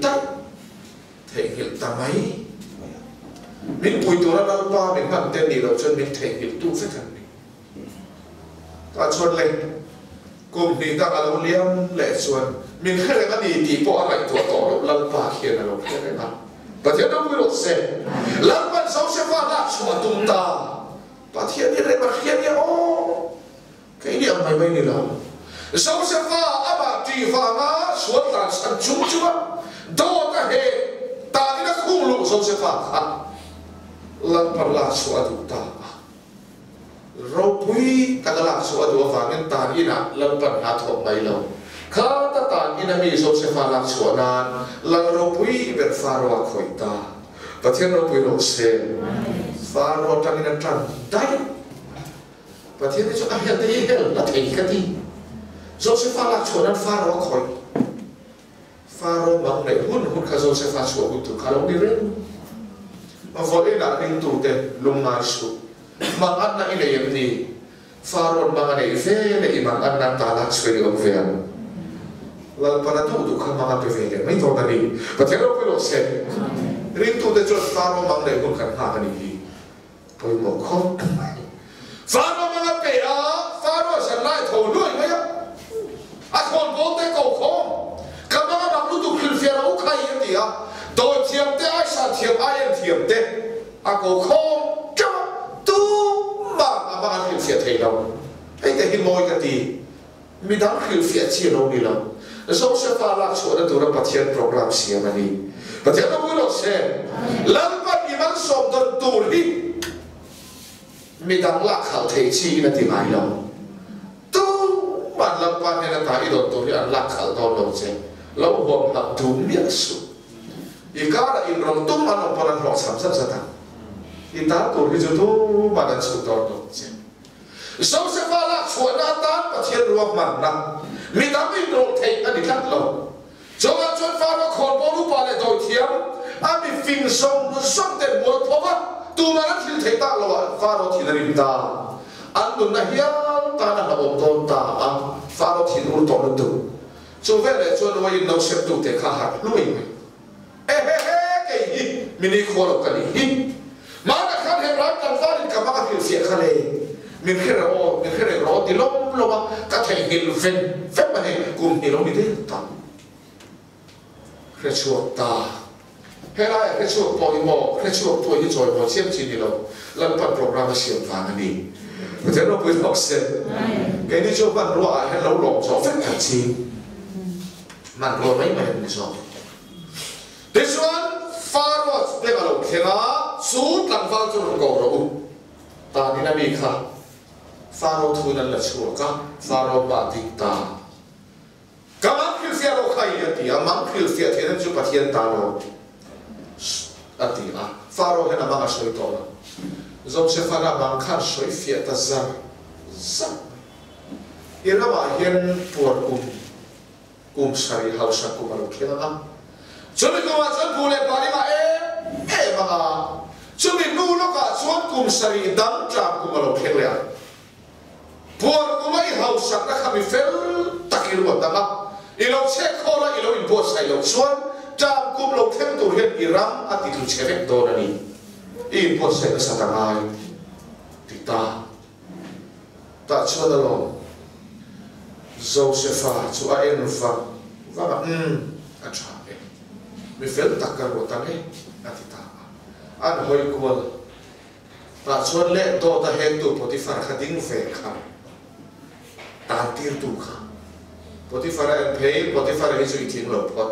S1: ta mai mình bùi tu ra lalpa mình mang tên đi đâu chân mình thể hiện tu phép thần mình ta chọn lên cùng đi ta alo liam lệ xuân mình khai cái gì thì bỏ lại tuổi tổ lần ba kia là lúc thế nào và thế nó mới được xem lần ban sau sẽ vào lại xóa tung ta và thế này mà kia này ô cái gì mày mày này là sau sẽ vào à bà chỉ vào mà xóa tan sang chúng chúa đó ta hệ ta đi nó khung lũ sau sẽ vào à lần ban lại xóa tung ta rồi quý ta cái lạc xóa đùa vàng nên ta đi nè lần ban hạ thọ mày lâu khá ta ta đi nè mi sau sẽ vào lạc xóa nan lần rồi quý về pha rồi khỏi ta và thiên rồi quý độ xem pha rồi ta đi nè trăng đấy và thiên cho anh hiện tại hiện là thấy cái gì rồi sẽ pha lạc xóa nan pha rồi khỏi pha rồi mang này hun khá rồi sẽ pha xóa hút tu khá lâu đi lên mà vội là nên tu te lung ngay xuống mang ăn na ile yếm ni Pharaoh mang anh ấy về để mang ăn na ta lạc xuôi ông về là para tu tu khăm mang về về mấy thằng này và thế đâu phải lo xem riêng tu để cho Pharaoh mang này cũng cần hạ cái gì tôi một không Pharaoh mang về Pharaoh sẽ lại thầu đuôi mấy à còn vô tới cầu không các bạn đang lúc tu khinh phiền ông khai cái gì tôi thiểm thế ai sao thiểm ai em thiểm thế à cầu không mà anh hiểu thế đâu, hay cái hình môi cái gì, mình đang hiểu chi đâu đi đâu, rồi sẽ phá lạc số đó tụi nó bắt hiện program xí mà đi, bắt hiện nó vui lắm xem, lần bắt đi mang sòng đòn tụi đi, mình đang lạc hậu thế chi là tìm ai đâu, tu mà lần bắt này là tại đòn tụi đi ăn lạc hậu đòn đâu xem, lâu hôm học đúng miệng số, ý cả là in rong tung ăn ông bạn họ sắm sắm sắm kita tu hiju tu badan sutor tu. Sau sẽ phá lạc chuột na tan và thiên ruộng mặn na, mi ta mi đồ thấy anh đi cắt lồng. Cho anh chuột phá nó khôn bố lúc bà lại đòi thiếm, anh bị phình sông sông đến một thô vắt, tu mà nó thiên thấy ta lo phá nó thiên rim ta, anh đừng na hiang ta na ôm tôn ta, phá nó thiên ul tôn nó tu. Cho về lại chuột nó yên nấu xếp tu để khá hạt lui. Cái gì mình đi khô lộc cái gì. Mà nó khăn hệ rắn tầm phát đến cả bác hiểu phía khá lệ mình khi rồi rõ thì lông lông các thầy hình phép mà này cùng thì lông đi thế tầm khi chuột ta hay là khi chuột bò đi mò khi chuột bò đi rồi mò xiêm chi đi lông lần bắt program xiêm vàng anh đi thế nó mới học xem cái đi cho bạn rõ hay lâu lỏng cho phép cả chi mà rồi mấy mà hình rồi thế xuân Pharaoh đây là lục thiên á suốt lăng vang cho nó cầu rồi ta đi nami kha Pharaoh thu nan là chua ka Pharaoh ba tik ta ka mang khil sia ro khai ati a mang khil sia thế nên chu pathian ta lo ati a Pharaoh hena mang soi to la zong se Pharaoh mang khan soi fia ta zar ira ba hian puar kum sari hausa kum alo khela cho mình có chân phù lệ bà đi mà mà cho mình nu nó cả chuột cùng sari đắng chạm cùng mà lộc khen lẹ buồn cũng mấy hậu sắc đã khami phèn tắc yêu một tama ilo xe khó là ilo in buồn say lộc chuột chạm cùng lộc khen tụi hiện iram ati tu chế vẹn đồ này in buồn say nó sát ai thì ta cho đó lo Joseph cho ai en và anh cha mi fel takar rotan he atita an hoi kual ta chuan le to ta he tu Potiphar khading fe kha ta tir tu kha Potiphar en phe Potiphar he chui thing lo pot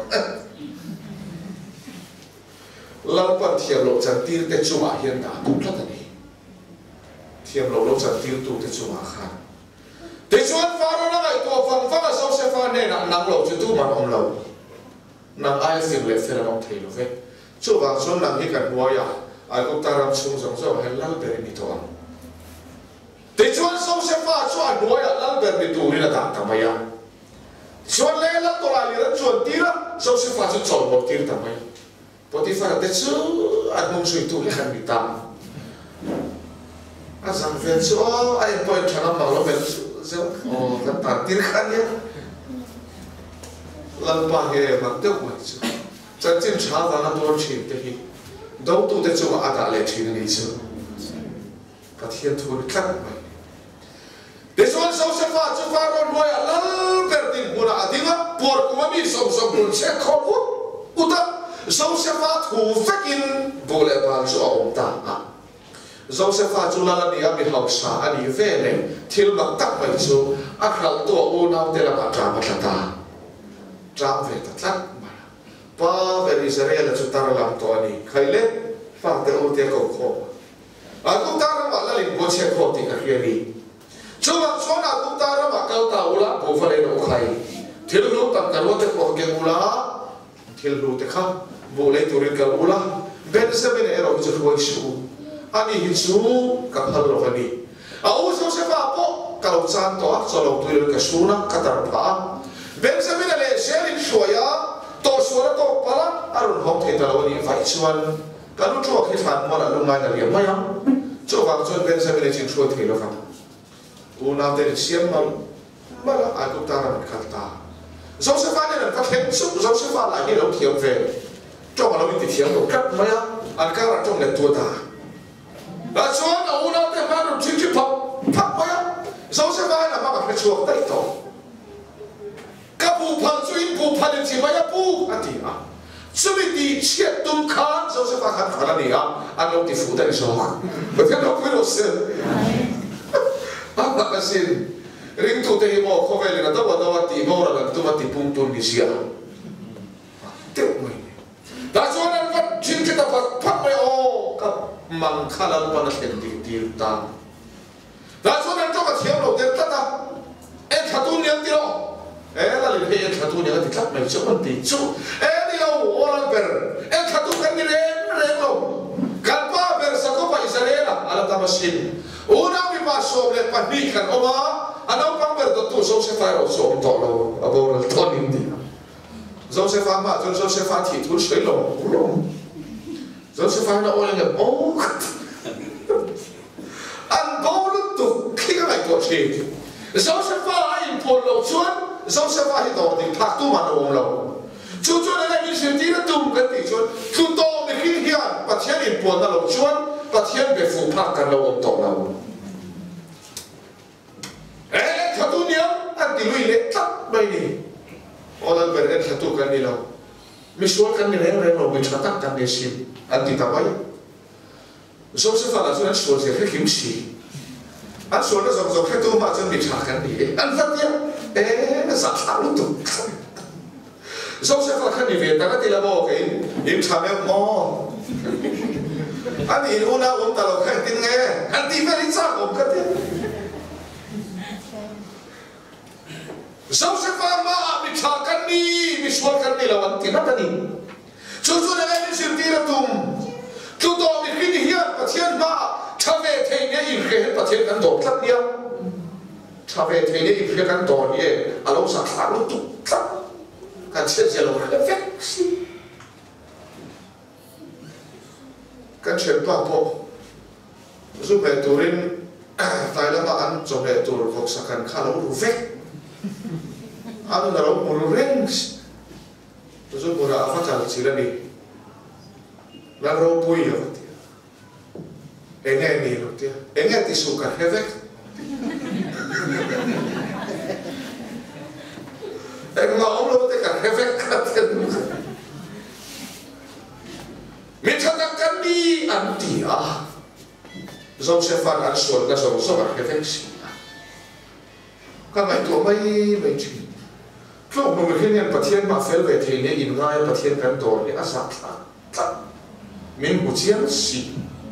S1: lam pan thiam lo chan tir te chuma hian ta tu thla ni thiam lo chan tir tu te chuma kha te chuan Pharaoh na ngai to fang Joseph ne na nang lo chu tu man om lo nang ai phim lệ phim ông thấy nó về chỗ vào chỗ nang hi cần mua ya ai cũng ta làm sung sung rồi hay lal beri mi toan để chỗ sông sẽ pha chỗ ai mua ya lal beri mi tu ni là tạm tạm mày ya chỗ lệ lal to lại là chỗ tira sông sẽ pha chỗ chọn một tira tạm mày Potiphar để chỗ ai mong suy tu là mi tạm à rằng về chỗ ai point cho nó mà nó về chỗ cái tạm tira khăn ya lần ba hè mà tiêu mà chứ chân chân chả ra nó đôi chuyện thế thì đâu tu để cho mà đã lệ chuyện này chứ phát hiện thôi cắt mày Desuan Josepha Jufaro Noya Lal Berdin Buna Adinga Por Kumami Som Kun Sekol Uta Josepha Tu Fekin Bole Bal Jo Ta Josepha Julala ni Abi Hausa Ani Vele Til Maktak Mai Ju Akal To Una Tela Drama Tata Drama Veta Tat Pa Veri Israel Jutara Lam To Ani Kaile Fa Te O Te Ko Ko Aku Tara Malalin Boche Ko Ti Akiri Cuma sona aku tara makau taula bofale no khai thillu tam karwate ko gemula thillu tekha bole turin karula ben seven ero juroi su ani hisu kaphal rogani au so se fa po kalau santo solo tuir ka suna katar pa ben seven le sherin shoya to sura to pala arun hok the talawani fai chuan kanu chu khi than mala lungai na riam maya chu wang chon ben seven le chin chu thilo fa Una dari siam malah aku taran kata. Joseph ada nak khen sup Joseph lagi lalu tiang ve. Coba lalu itu tiang tu kat maya angkara trong le tua dah. Lajuan una te malu cici pak maya. Joseph ada apa nak cuak tak itu. Kapu pancuin pu paling si maya pu hati ah. Semiti ciat tumkan Joseph akan kalah ni ah. Anu tifu dari soal. Betul tak berusaha. Apa kasin ring tu teh mo kovel na tawa tawa ti mo ra tu mati punto ni sia teu mai da sonan vat jin kita pat mai o ka mang khala pa na ten ti ti ta da sonan to ka thiam lo der ta ta e khatun yang ti lo e la li he khatun yang ti klap mai chu man ti chu e ni lo oral ber e khatun kan ni re lo kan pa ber sa ko pa Israel ala ta masin una mi pa sobre panikan oma anau pamber do tu Joseph ro so to lo abor to indi Joseph ma Joseph ti tu shoi lo Joseph na ola ne o an bol tu kinga mai to che Joseph ai po lo chuan Joseph hi do di pak tu ma lo lo chu chu na ni sin ti na tum ka ti chuan tu to mi ki hian pa chen in po na lo chuan Patien befu pak kan lo to na khatunia anti lui le tak bai ni ola ber en khatu kan ni lo misual kan ni re lo bi chatak kan ni sim anti tabai so se fa la so so se kim si an so na so khatu ma chen bi chak kan ni an fatia sa sa lu tu so se fa kan ni ve ta ti la bo ke im chame mo Ani una talo kan tin nge anti very sa om ka ti Joseph ma mi thakan ni mi swal kan ni lawan ti natani chu na ni sirtira tum tu to mi khini hian pathian ma thave thei ne in khe pathian kan do tlat nia thave thei ne in khe kan do ni alo sa sa lu tu kan che je lo ka fek kan chen pa po zu be turin tai la ma an zo be tur kok sakan khalo ru vek anu na ro mu reng zu pura afa kal chilani la ro pui ya ti enge ni lo ti enge ti su ka hevek enge ma om lo te ka hevek ka Mitadakan ni anti Joseph an sol na so refleksi kamai to mai chi klo mo khen pathian ma fel ve the ne in ngai pathian kan to ni asa ta min buchian si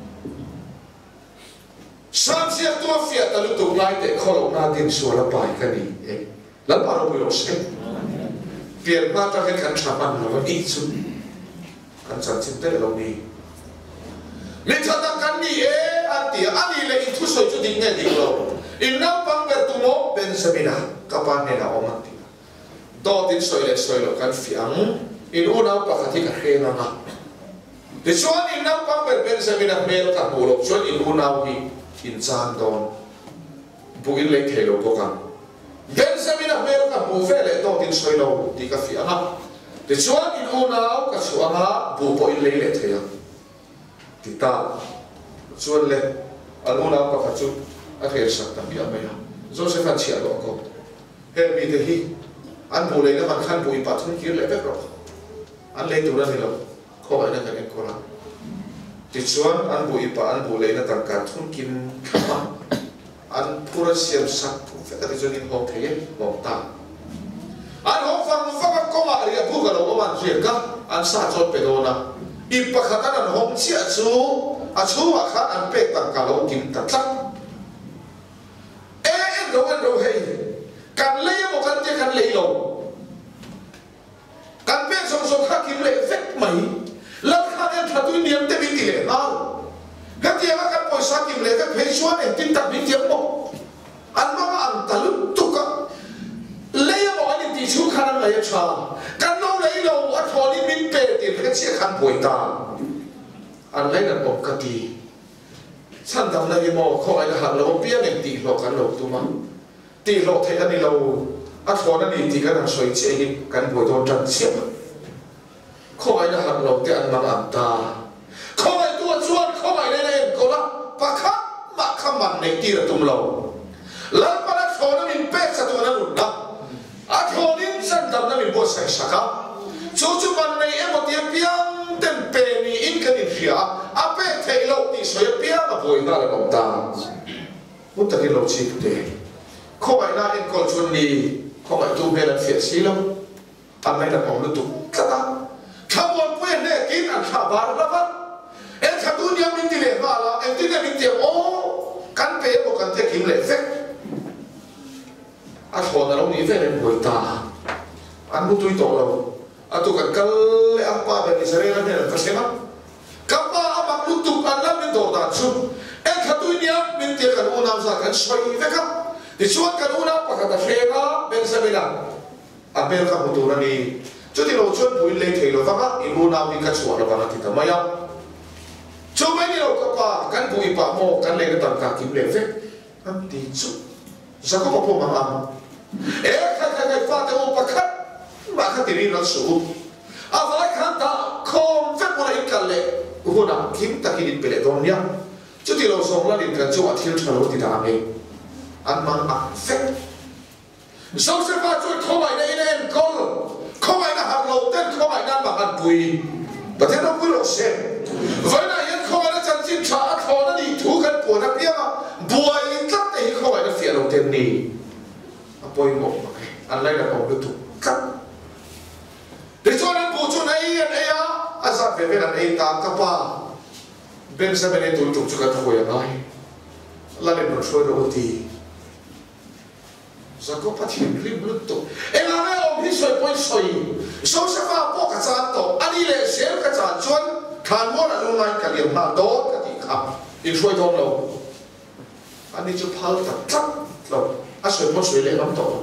S1: sam sia to fia ta lu to ngai te kholo na din so la pai ka ni la pa ro lo se pier ma ta kan chapan no ni chu kan chan chin te lo ni mi thada kan ni anti ani le in thu so chu ding ne ding lo in na pang ber tu mo ben sabina kapan ne na omati do tin soi lo kan fiang in una pa khati ka khena na de chuan in na pang ber ben sabina mel ka bu lo chuan in una hi in chan don bu in le thelo ko kan ben sabina mel ka bu ve le do tin soi lo ti ka fiang ha de chuan in una ka chuanga bu po in le thaya tita chuan le aluna pa khachu a kher sak ta bi amaya Joseph an chia lo ko he mi te hi an bu le na man khan bu I pa thun ki le vek ro an le tu ra ni lo ko ba na kan en ko la ti chuan an bu I pa an bu le na tang ka thun kin khama an pura siam sak fe ka ti chuan in ho the mo ta an ho fang fa ko ma ri bu ka lo man je ka an sa chot pe do na I pa kha kan an hom chia chu a chu wa kha an pe tang ka lo kim ta tlak đâu hay cần lấy một căn tiền cần lấy lầu cần biết sống sống khác kiếm lệ phép mấy lần khác em thật tôi niệm tới bị tỷ lệ nào các tiền các căn bồi sa kiếm lệ các phê xóa để tin tập những tiếng một ăn mong ăn ta lúc tục á lấy một anh tỷ chú khăn lấy trà cần đâu lấy lầu ăn thò đi minh bề tiền các chiếc khăn bồi ta ăn lấy là một cái gì sann đam na imo kho ai ha lo pia nem ti lo kan lo tu ma ti lo the ani lo a thon ani ti kan soi che hi kan boi don tran sia kho ai ha lo te an ma am ta kho ai tu chuan kho ai le ko la pa kha ma kha man nei ti ra tum lo la pa la thon ani pe sa tu na lu na a thon in san dam na mi bo sai saka chu man nei e mo ti piang tem pe ni in kan in ria a pe thei lo ti soi pia ma boi na la kom ta mut ta ki lo chi te kho ai na en kol chun ni kho ai tu be la fiat si lo a mai la kom lu tu ka ta khamon pu ne kin an kha bar la va en kha tu nya min ti le va la en ti ne min ti o kan pe mo kan te kim le fe a thon na lo ni ve len boi ta an mu tu to lo a tu kan kal le a pa be ni sare la ne ka se ma kapa amak lutuk an lam min dor dan chu en khatu nia min te kan una za kan soi ve ka ti chuan kan una pakhat a hlenga ben sabela a bel ka mutu ra ni chu ti lo chuan pui le thei lo va ka in una mi ka chuan lo bana ti ta maya chu mai ni lo ka pa kan pui pa mo kan le ka ka kim le ve am ti chu za ko po ma am e kha kha fa te o pakhat ma kha ti ri ra su a vai khan ta khom ve mo la ikal le huna kim takin pele donya chuti lo song la din kan chu athil thalo ti da me an man a fe so se fa chu khomai na inen kol khomai na har lo ten khomai na ma han pui ba te no pu lo se vai na yen khomai na chan chin tha a thona ni thu kan pu na pia ma buai tlat te khomai na fia lo ten ni a poi mo an lai na ko tu kat de chonan pu chu nei an aya asa ve ve an ei ta ka pa ben sa ben tu tu chu ka thoi ngai la le no choi ro ti sa ko pa thi rim lu to e la me om hi soi poi soi so sa fa po ka cha to ani le sel ka cha chuan khan mo na lu ngai ka liam na do ka ti khap in choi dom lo ani chu phal ta tlat lo a soi mo soi le lam to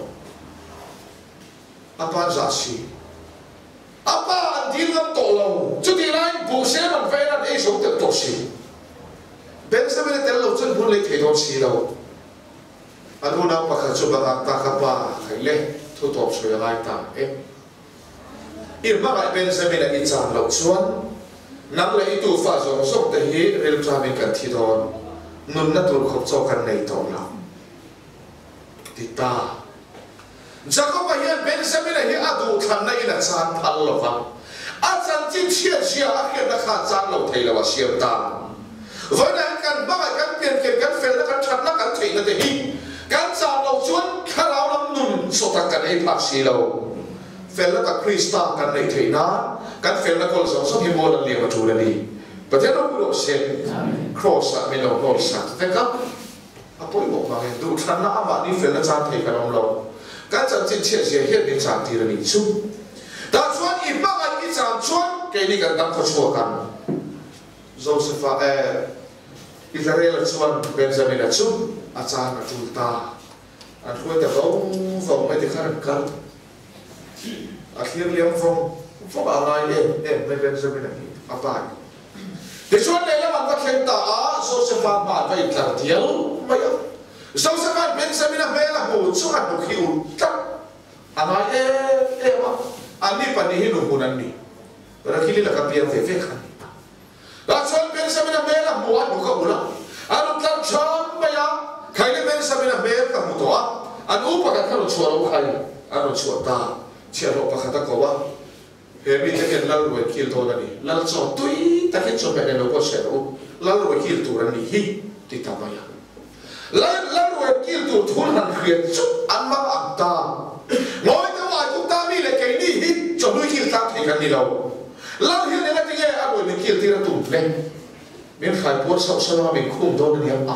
S1: apa za si apa din ngam to lo chu ti lai bu se man ve na e so te to si ben se ben tel lo chen bun le thei don si lo anu na pa kha chu ba ta ka pa khai le thu top so ya lai ta e ir ma ga ben se ben a chan lo chuan nang le tu fa zo sok te hi rel tra mi kan thi don nun na tur khop cho kan nei to la ti ta Jacob hian ben semina hi adu than na ina chan phal lo va a chan chin chia chia a hian na kha chan lo thei lo wa siam ta vana kan ba kan pian ke kan fel na kan that na kan thei na te hi kan chan lo chuan kharau lam nun so ta kan ei phak si lo fel na ka krista kan nei thei na kan fel na kol so hi mo lan le ma thu ni but ya no pu lo se cross a me lo no sa te ka a poi mo ma du than na ama ni fel na chan thei kan lo kan chan chin chia chia hian ni chan ti ra ni chu da chuan I ma ga ni chan chuan ke ni kan dam kho chua kan Joseph Israel chuan Benjamin chu a chan a tu ta an khoi ta vo mai te khan kan a khir liam vo a lai e mai Benjamin ni a pa de chuan le la man va khen ta a Joseph ma vai tlar dial mai Joseph Benjamin bela ho chuan no khiu tak ana e ma ani pa ni hinu hunan ni para khili la kapia ve khan la chuan Benjamin bela ho an ko ula anu tlar cham maya khai le ben samina mer ka mu to a an u pakhat kharo chhuaro khai an chhuat ta chiaro pakhata ko wa he mi te ken lal ro kil to na ni lal cho tui ta ke cho ben lo ko chero lal ro kil tu ran ni hi ti ta ma ya lal ro kil tu thun han khriat chu an ma ak ta ngoi ta wa tu ta mi le ke ni hi cho lui kil ta thei kan ni lo lal hi ne la ti ge a ro ni kil ti ra tu le min khai por sa sa ma min khum do ni a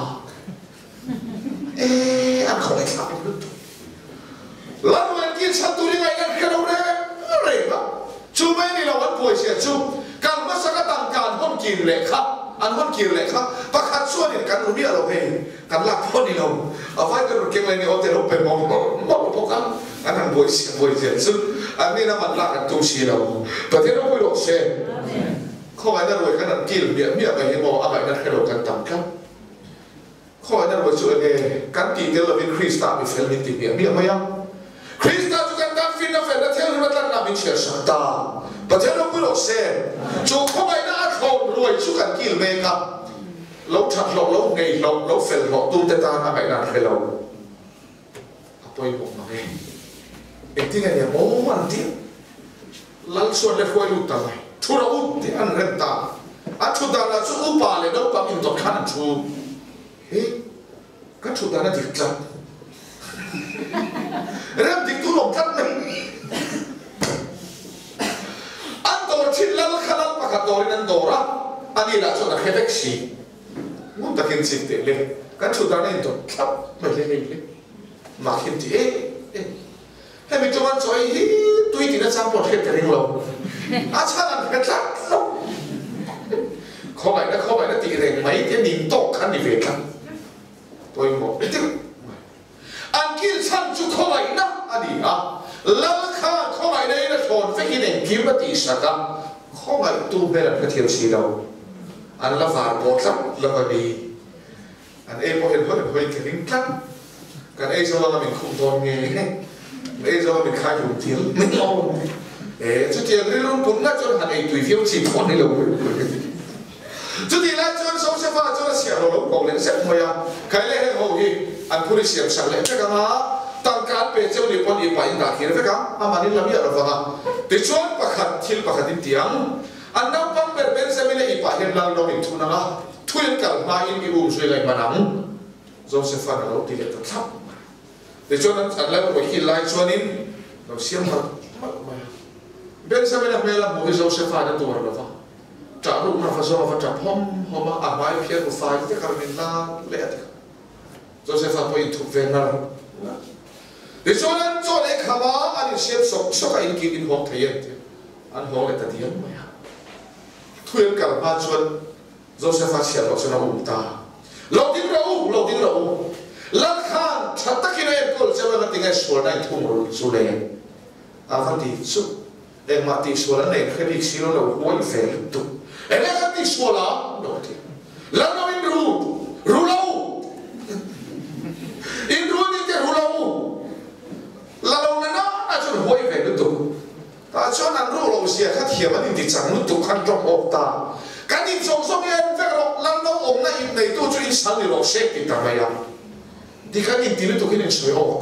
S1: an không ai khảo được lần đầu tiên sao tôi đi ngay cái đâu đấy rồi mà chú mấy này là vẫn buổi chiều chú càng mất sắc tăng càng hôn kiền lệ khác anh hôn kiền lệ khác và khát xuân thì càng biết là về càng lạc hôn đi đâu ở vai cái cái này ở trên đâu phải mong mong anh ăn buổi chiều chú anh này là mặt lạc anh tu sĩ đâu và thế nó mới được xe không phải là rồi cái này kiền miệng vậy nhưng mà anh phải là cái đầu càng tầm khácข้อนั้นว่าช่วยเนี่ยการตีเดลวินคริสต์มีเฟลมิติเมียมีอะไรอ่ะคริสต์จุกันการฟินเฟลเที่ยวรัตนามิเชียสัตตาประเทศเราไม่รู้เสียจูเข้าไปน่าเขารวยจุกันกิลเมกับเราทัดเราไงเราเฟลเราตุ้มเตตาอะไรนั่นให้เราไปบอกมาเองเอ็งที่เนี่ยโอ้มันที่ลัลส่วนเล็กไว้รู้ทำไมทุเราอุที่อันเรนตาอันทุดานาจูอุปาเลยเราปั๊มอินทร์ขันจูเฮ้ก็ชุดนั้นดิกลับเริ่มดิกตัวลงกันไหมอันตัวชิ้นแล้วขนาดปากตัวนั้นตัวละอันนี้ละชุดนั้นแค่เล็กสีมุนตะกินสิเตะเลยก็ชุดนั้นตัวกลับไม่เลยมาคิดที่ให้มีตัวมันสวยฮิตุยที่นั่นสร้างปลอดเขตแต่เรื่องเราอาชาลันเป็นหลักเข้าไปนะตีเร่งไหมจะนิ่งโตขันดีเวกันตัวหมดอันกินชั้นจุเข้าไปนะอันนี้อ่ะแล้วข้าเข้าไปในนั้นโอนไปกินเองกินมาตีสักกันเข้าไปตู้เบลล์ก็เที่ยวสีเราอันละฝาบดครับแล้วก็ดีอันพอเห็นกินกันกันจะว่ามันคุ้มตอนไงจะว่ามันขายอยู่เที่ยวไม่เอาจุดเที่ยวเรื่องปุ่นน่าจะหันตุยเที่ยวสีทอนให้เราจุดที่แรกจนสองเสียฟ้าจนเสียเราบอกเลยเสียมวยอ่ะใครเล่นให้เขาอีอันผู้ที่เสียสั่งเลยเพื่อกันมาตั้งการเป็นเจ้าหนี้ปนอีไปอินดาคีเพื่อกันอามันนี่เราไม่อยากฟังติดชวนประคัดทิลประคัดดินเตียงอันนั้นปั๊มเป็นเซมิเนอีไปเห็นเราลงอินทุนนะทุนกันมาอินมีช่วยอะไรมานังโจเซฟานเราตีเล็กตัดทับติดชวนนั้นอันแล้วเราคิดไล่ชวนนี้เราเสียมมาเป็นเซมิเนเมล่าบุกโจเซฟานตัวเราฟังจะรู้มาฟังว่าฟังจะพร้อมมาอาบายเพียงฝ่ายที่การมินลาเละติโจเซฟานไปถูกเวนัลดิฉันโจเล็กขมาอันนี้เสียบสกอินกินห้องเทียนอันห้องเล็กตัดเทียนมาทุนกับมาชวนโจเซฟานเสียบเราชนะอุตาเราดิ้งเราลักขันชัดตะกี้เนี่ยก็จะมาติงไอ้ส่วนไหนทุ่งสุเลนอาฟันติสุเอ็งมาติส่วนนั้นเคยดิสิโร่เราหัวอีเฟลตุเอ็งก็ติส่วนละโดดที่แล้วเราอินรู้เราอินรู้นี่จะรู้เราแล้วนั่นน่ะจนหัวอีเฟลตุแต่จนนั้นรู้เราเสียค่าเทียมมันดิจังมันตุขันจงออกตาการดิส่งส่งเงินเฟลแล้วเราอมนั่นในตัวจุดอินสันนี่เราเช็คติดตามไปยังที่การดิตีนี่ตัวกินสวยออก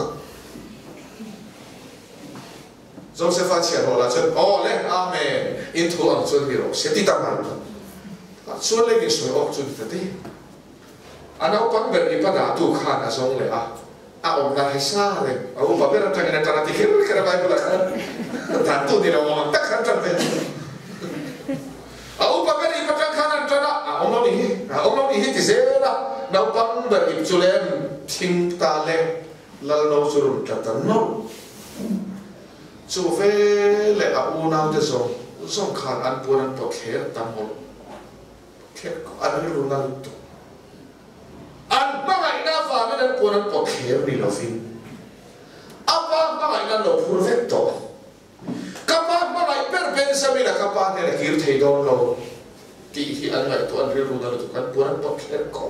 S1: โจเซฟาเชียร์เราจนเล่อาเมนอินทัวร์จนมีเราเสียติดตามไปชวนเล่นสวยออกจนติดที่อันนั้นปังเบอร์อีปัดาตุขันส่งเลยอมนาให้ซาเลยปังเบอร์ทางนั้นตอนที่เห็นกระบายบุหรี่ทางตู้นี่เราตักขันจังเลยปังเบอร์อีปัดทางขันจังนะองเรานี่ที่เสียละเราปังเบอร์อีจุเลนทิ้งตาเล่แล้วเราสุรุนจัดโน้ชูเฟลและอูนาวเดส่งขาดอันปวดปวดเขียนตามหมดเขียนอันนี้รู้นั่นตัวอันบางไอ้หน้าฟ้าไม่ได้ปวดปวดเขียนนี่เราฟินอันบางไอ้นั่นเราพูดเรื่องตัวกับบางไอ้เป็นสมัยนั้นกับบ้านเนี่ยคิดที่โดนเราที่อันไหนตัวอันนี้รู้นั่นตัวกันปวดปวดเขียนก่อน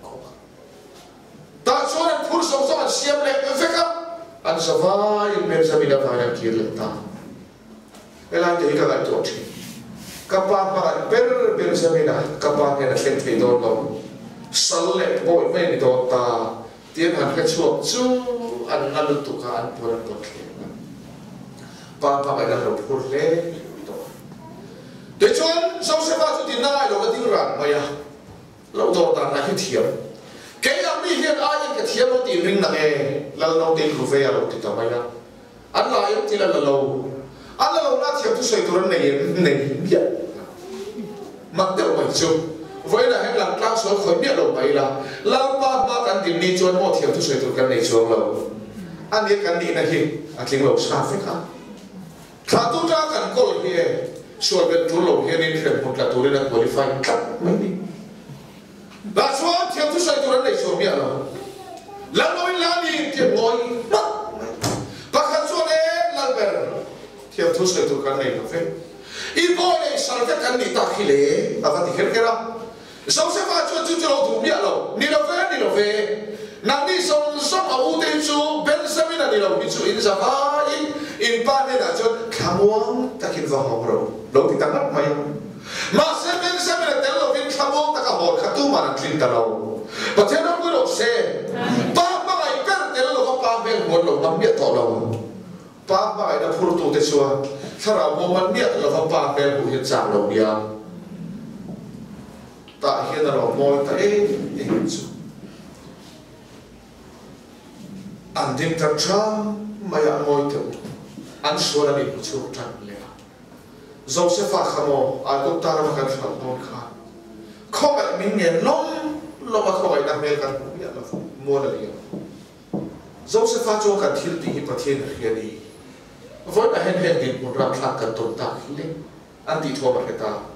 S1: แต่ส่วนพูดส่งอันเสียมเลยเอฟเฟกต์อันสบายเป็นสมินาฟายันคิดเลยตาเวลาที่เขาได้ตัวที่กับบ้านเป็นสมินากับบ้านเนี่ยเส้นที่โดนเราสลัดบ่อยไม่ได้โดนตา tiền hẳn cái chuộc chú ăn ăn được tụ cả ăn buồn còn khéo ba cái đang đầu phun lên để cho anh sau sẽ vào cho tiền này rồi cái tiếng rắn mày à lâu rồi ta lại cái thiệp cái làm gì hiện ai cái thiệp nó tiền ring nặng lần đầu tiên của về rồi thì tao mày à anh lại thì là lâu anh là lâu đã thiệp tôi xoay tôi này biết mặc đều mày chung với là hết làm lao số khói biết đầu mày là lao ba căn tiền đi cho anh mua thiệp tôi xoay tôi căn này xuống lâu anh đi căn đi này thì anh tiếng lâu sao phải không thà tôi ra căn cột kiaส่วนเป็นทุนหลงเฮียนี่เทรนคนกระตุ้นได้คุริฟายครับไม่ดีแล้วส่วนเทียมทุกสิ่งตัวนั้นในส่วนเมียเราแล้วเราอีลานี่เทียมงอยนักปากขันส่วนเองลันเบอร์เทียมทุกสิ่งตัวกันในกาแฟอีโบเลยสารพัดกันนี่ตาขี้เล่ตาฟันที่เห็นกันละสาวเสฟ้าชวนจุดเราถูกเมียเรานี่เราเฟ่นั่งนี่ส่งเอาอุเทนจูเป็นสมินานี่เราพิจูอินซาบายอินปานเนี่ยนะจนขมวงตะกินฟังของเราติดตั้งนักไหมมาเซเป็นสมินาเตลเราเป็นขมวงตะกะหอดขัดตู้มันคลินตะเราประเทศเราไม่รู้เซ่ป้าไอ้เป็นเตลเราเขาป้าเป็นหัวเรามันเมียต่อเราป้าไอ้นั่นพูดตัวเตชัวถ้าเราโมมันเมียเราเขาป้าเป็นผู้เห็นจางเราเดียวแต่เห็นเราโมแต่เอ๊ะจูอันดิ้งทั้งช้าไม่อยากมอยเถอะอันส่วนนี้ผู้ชูทันเลยโจเซฟขโมยอากุตาร์มากันฝันนอนขาเขาแบบมินเงียนล้มมาเขาไอ้นักเมลกันเนี่ยเรามัวอะไรอย่างโจเซฟโจกันทิลตีประเทศเฮียดีวันนั้นเห็นดินมุนรับหลักกันต้นตาขี้เล็กอันที่ทัวร์มาเกตา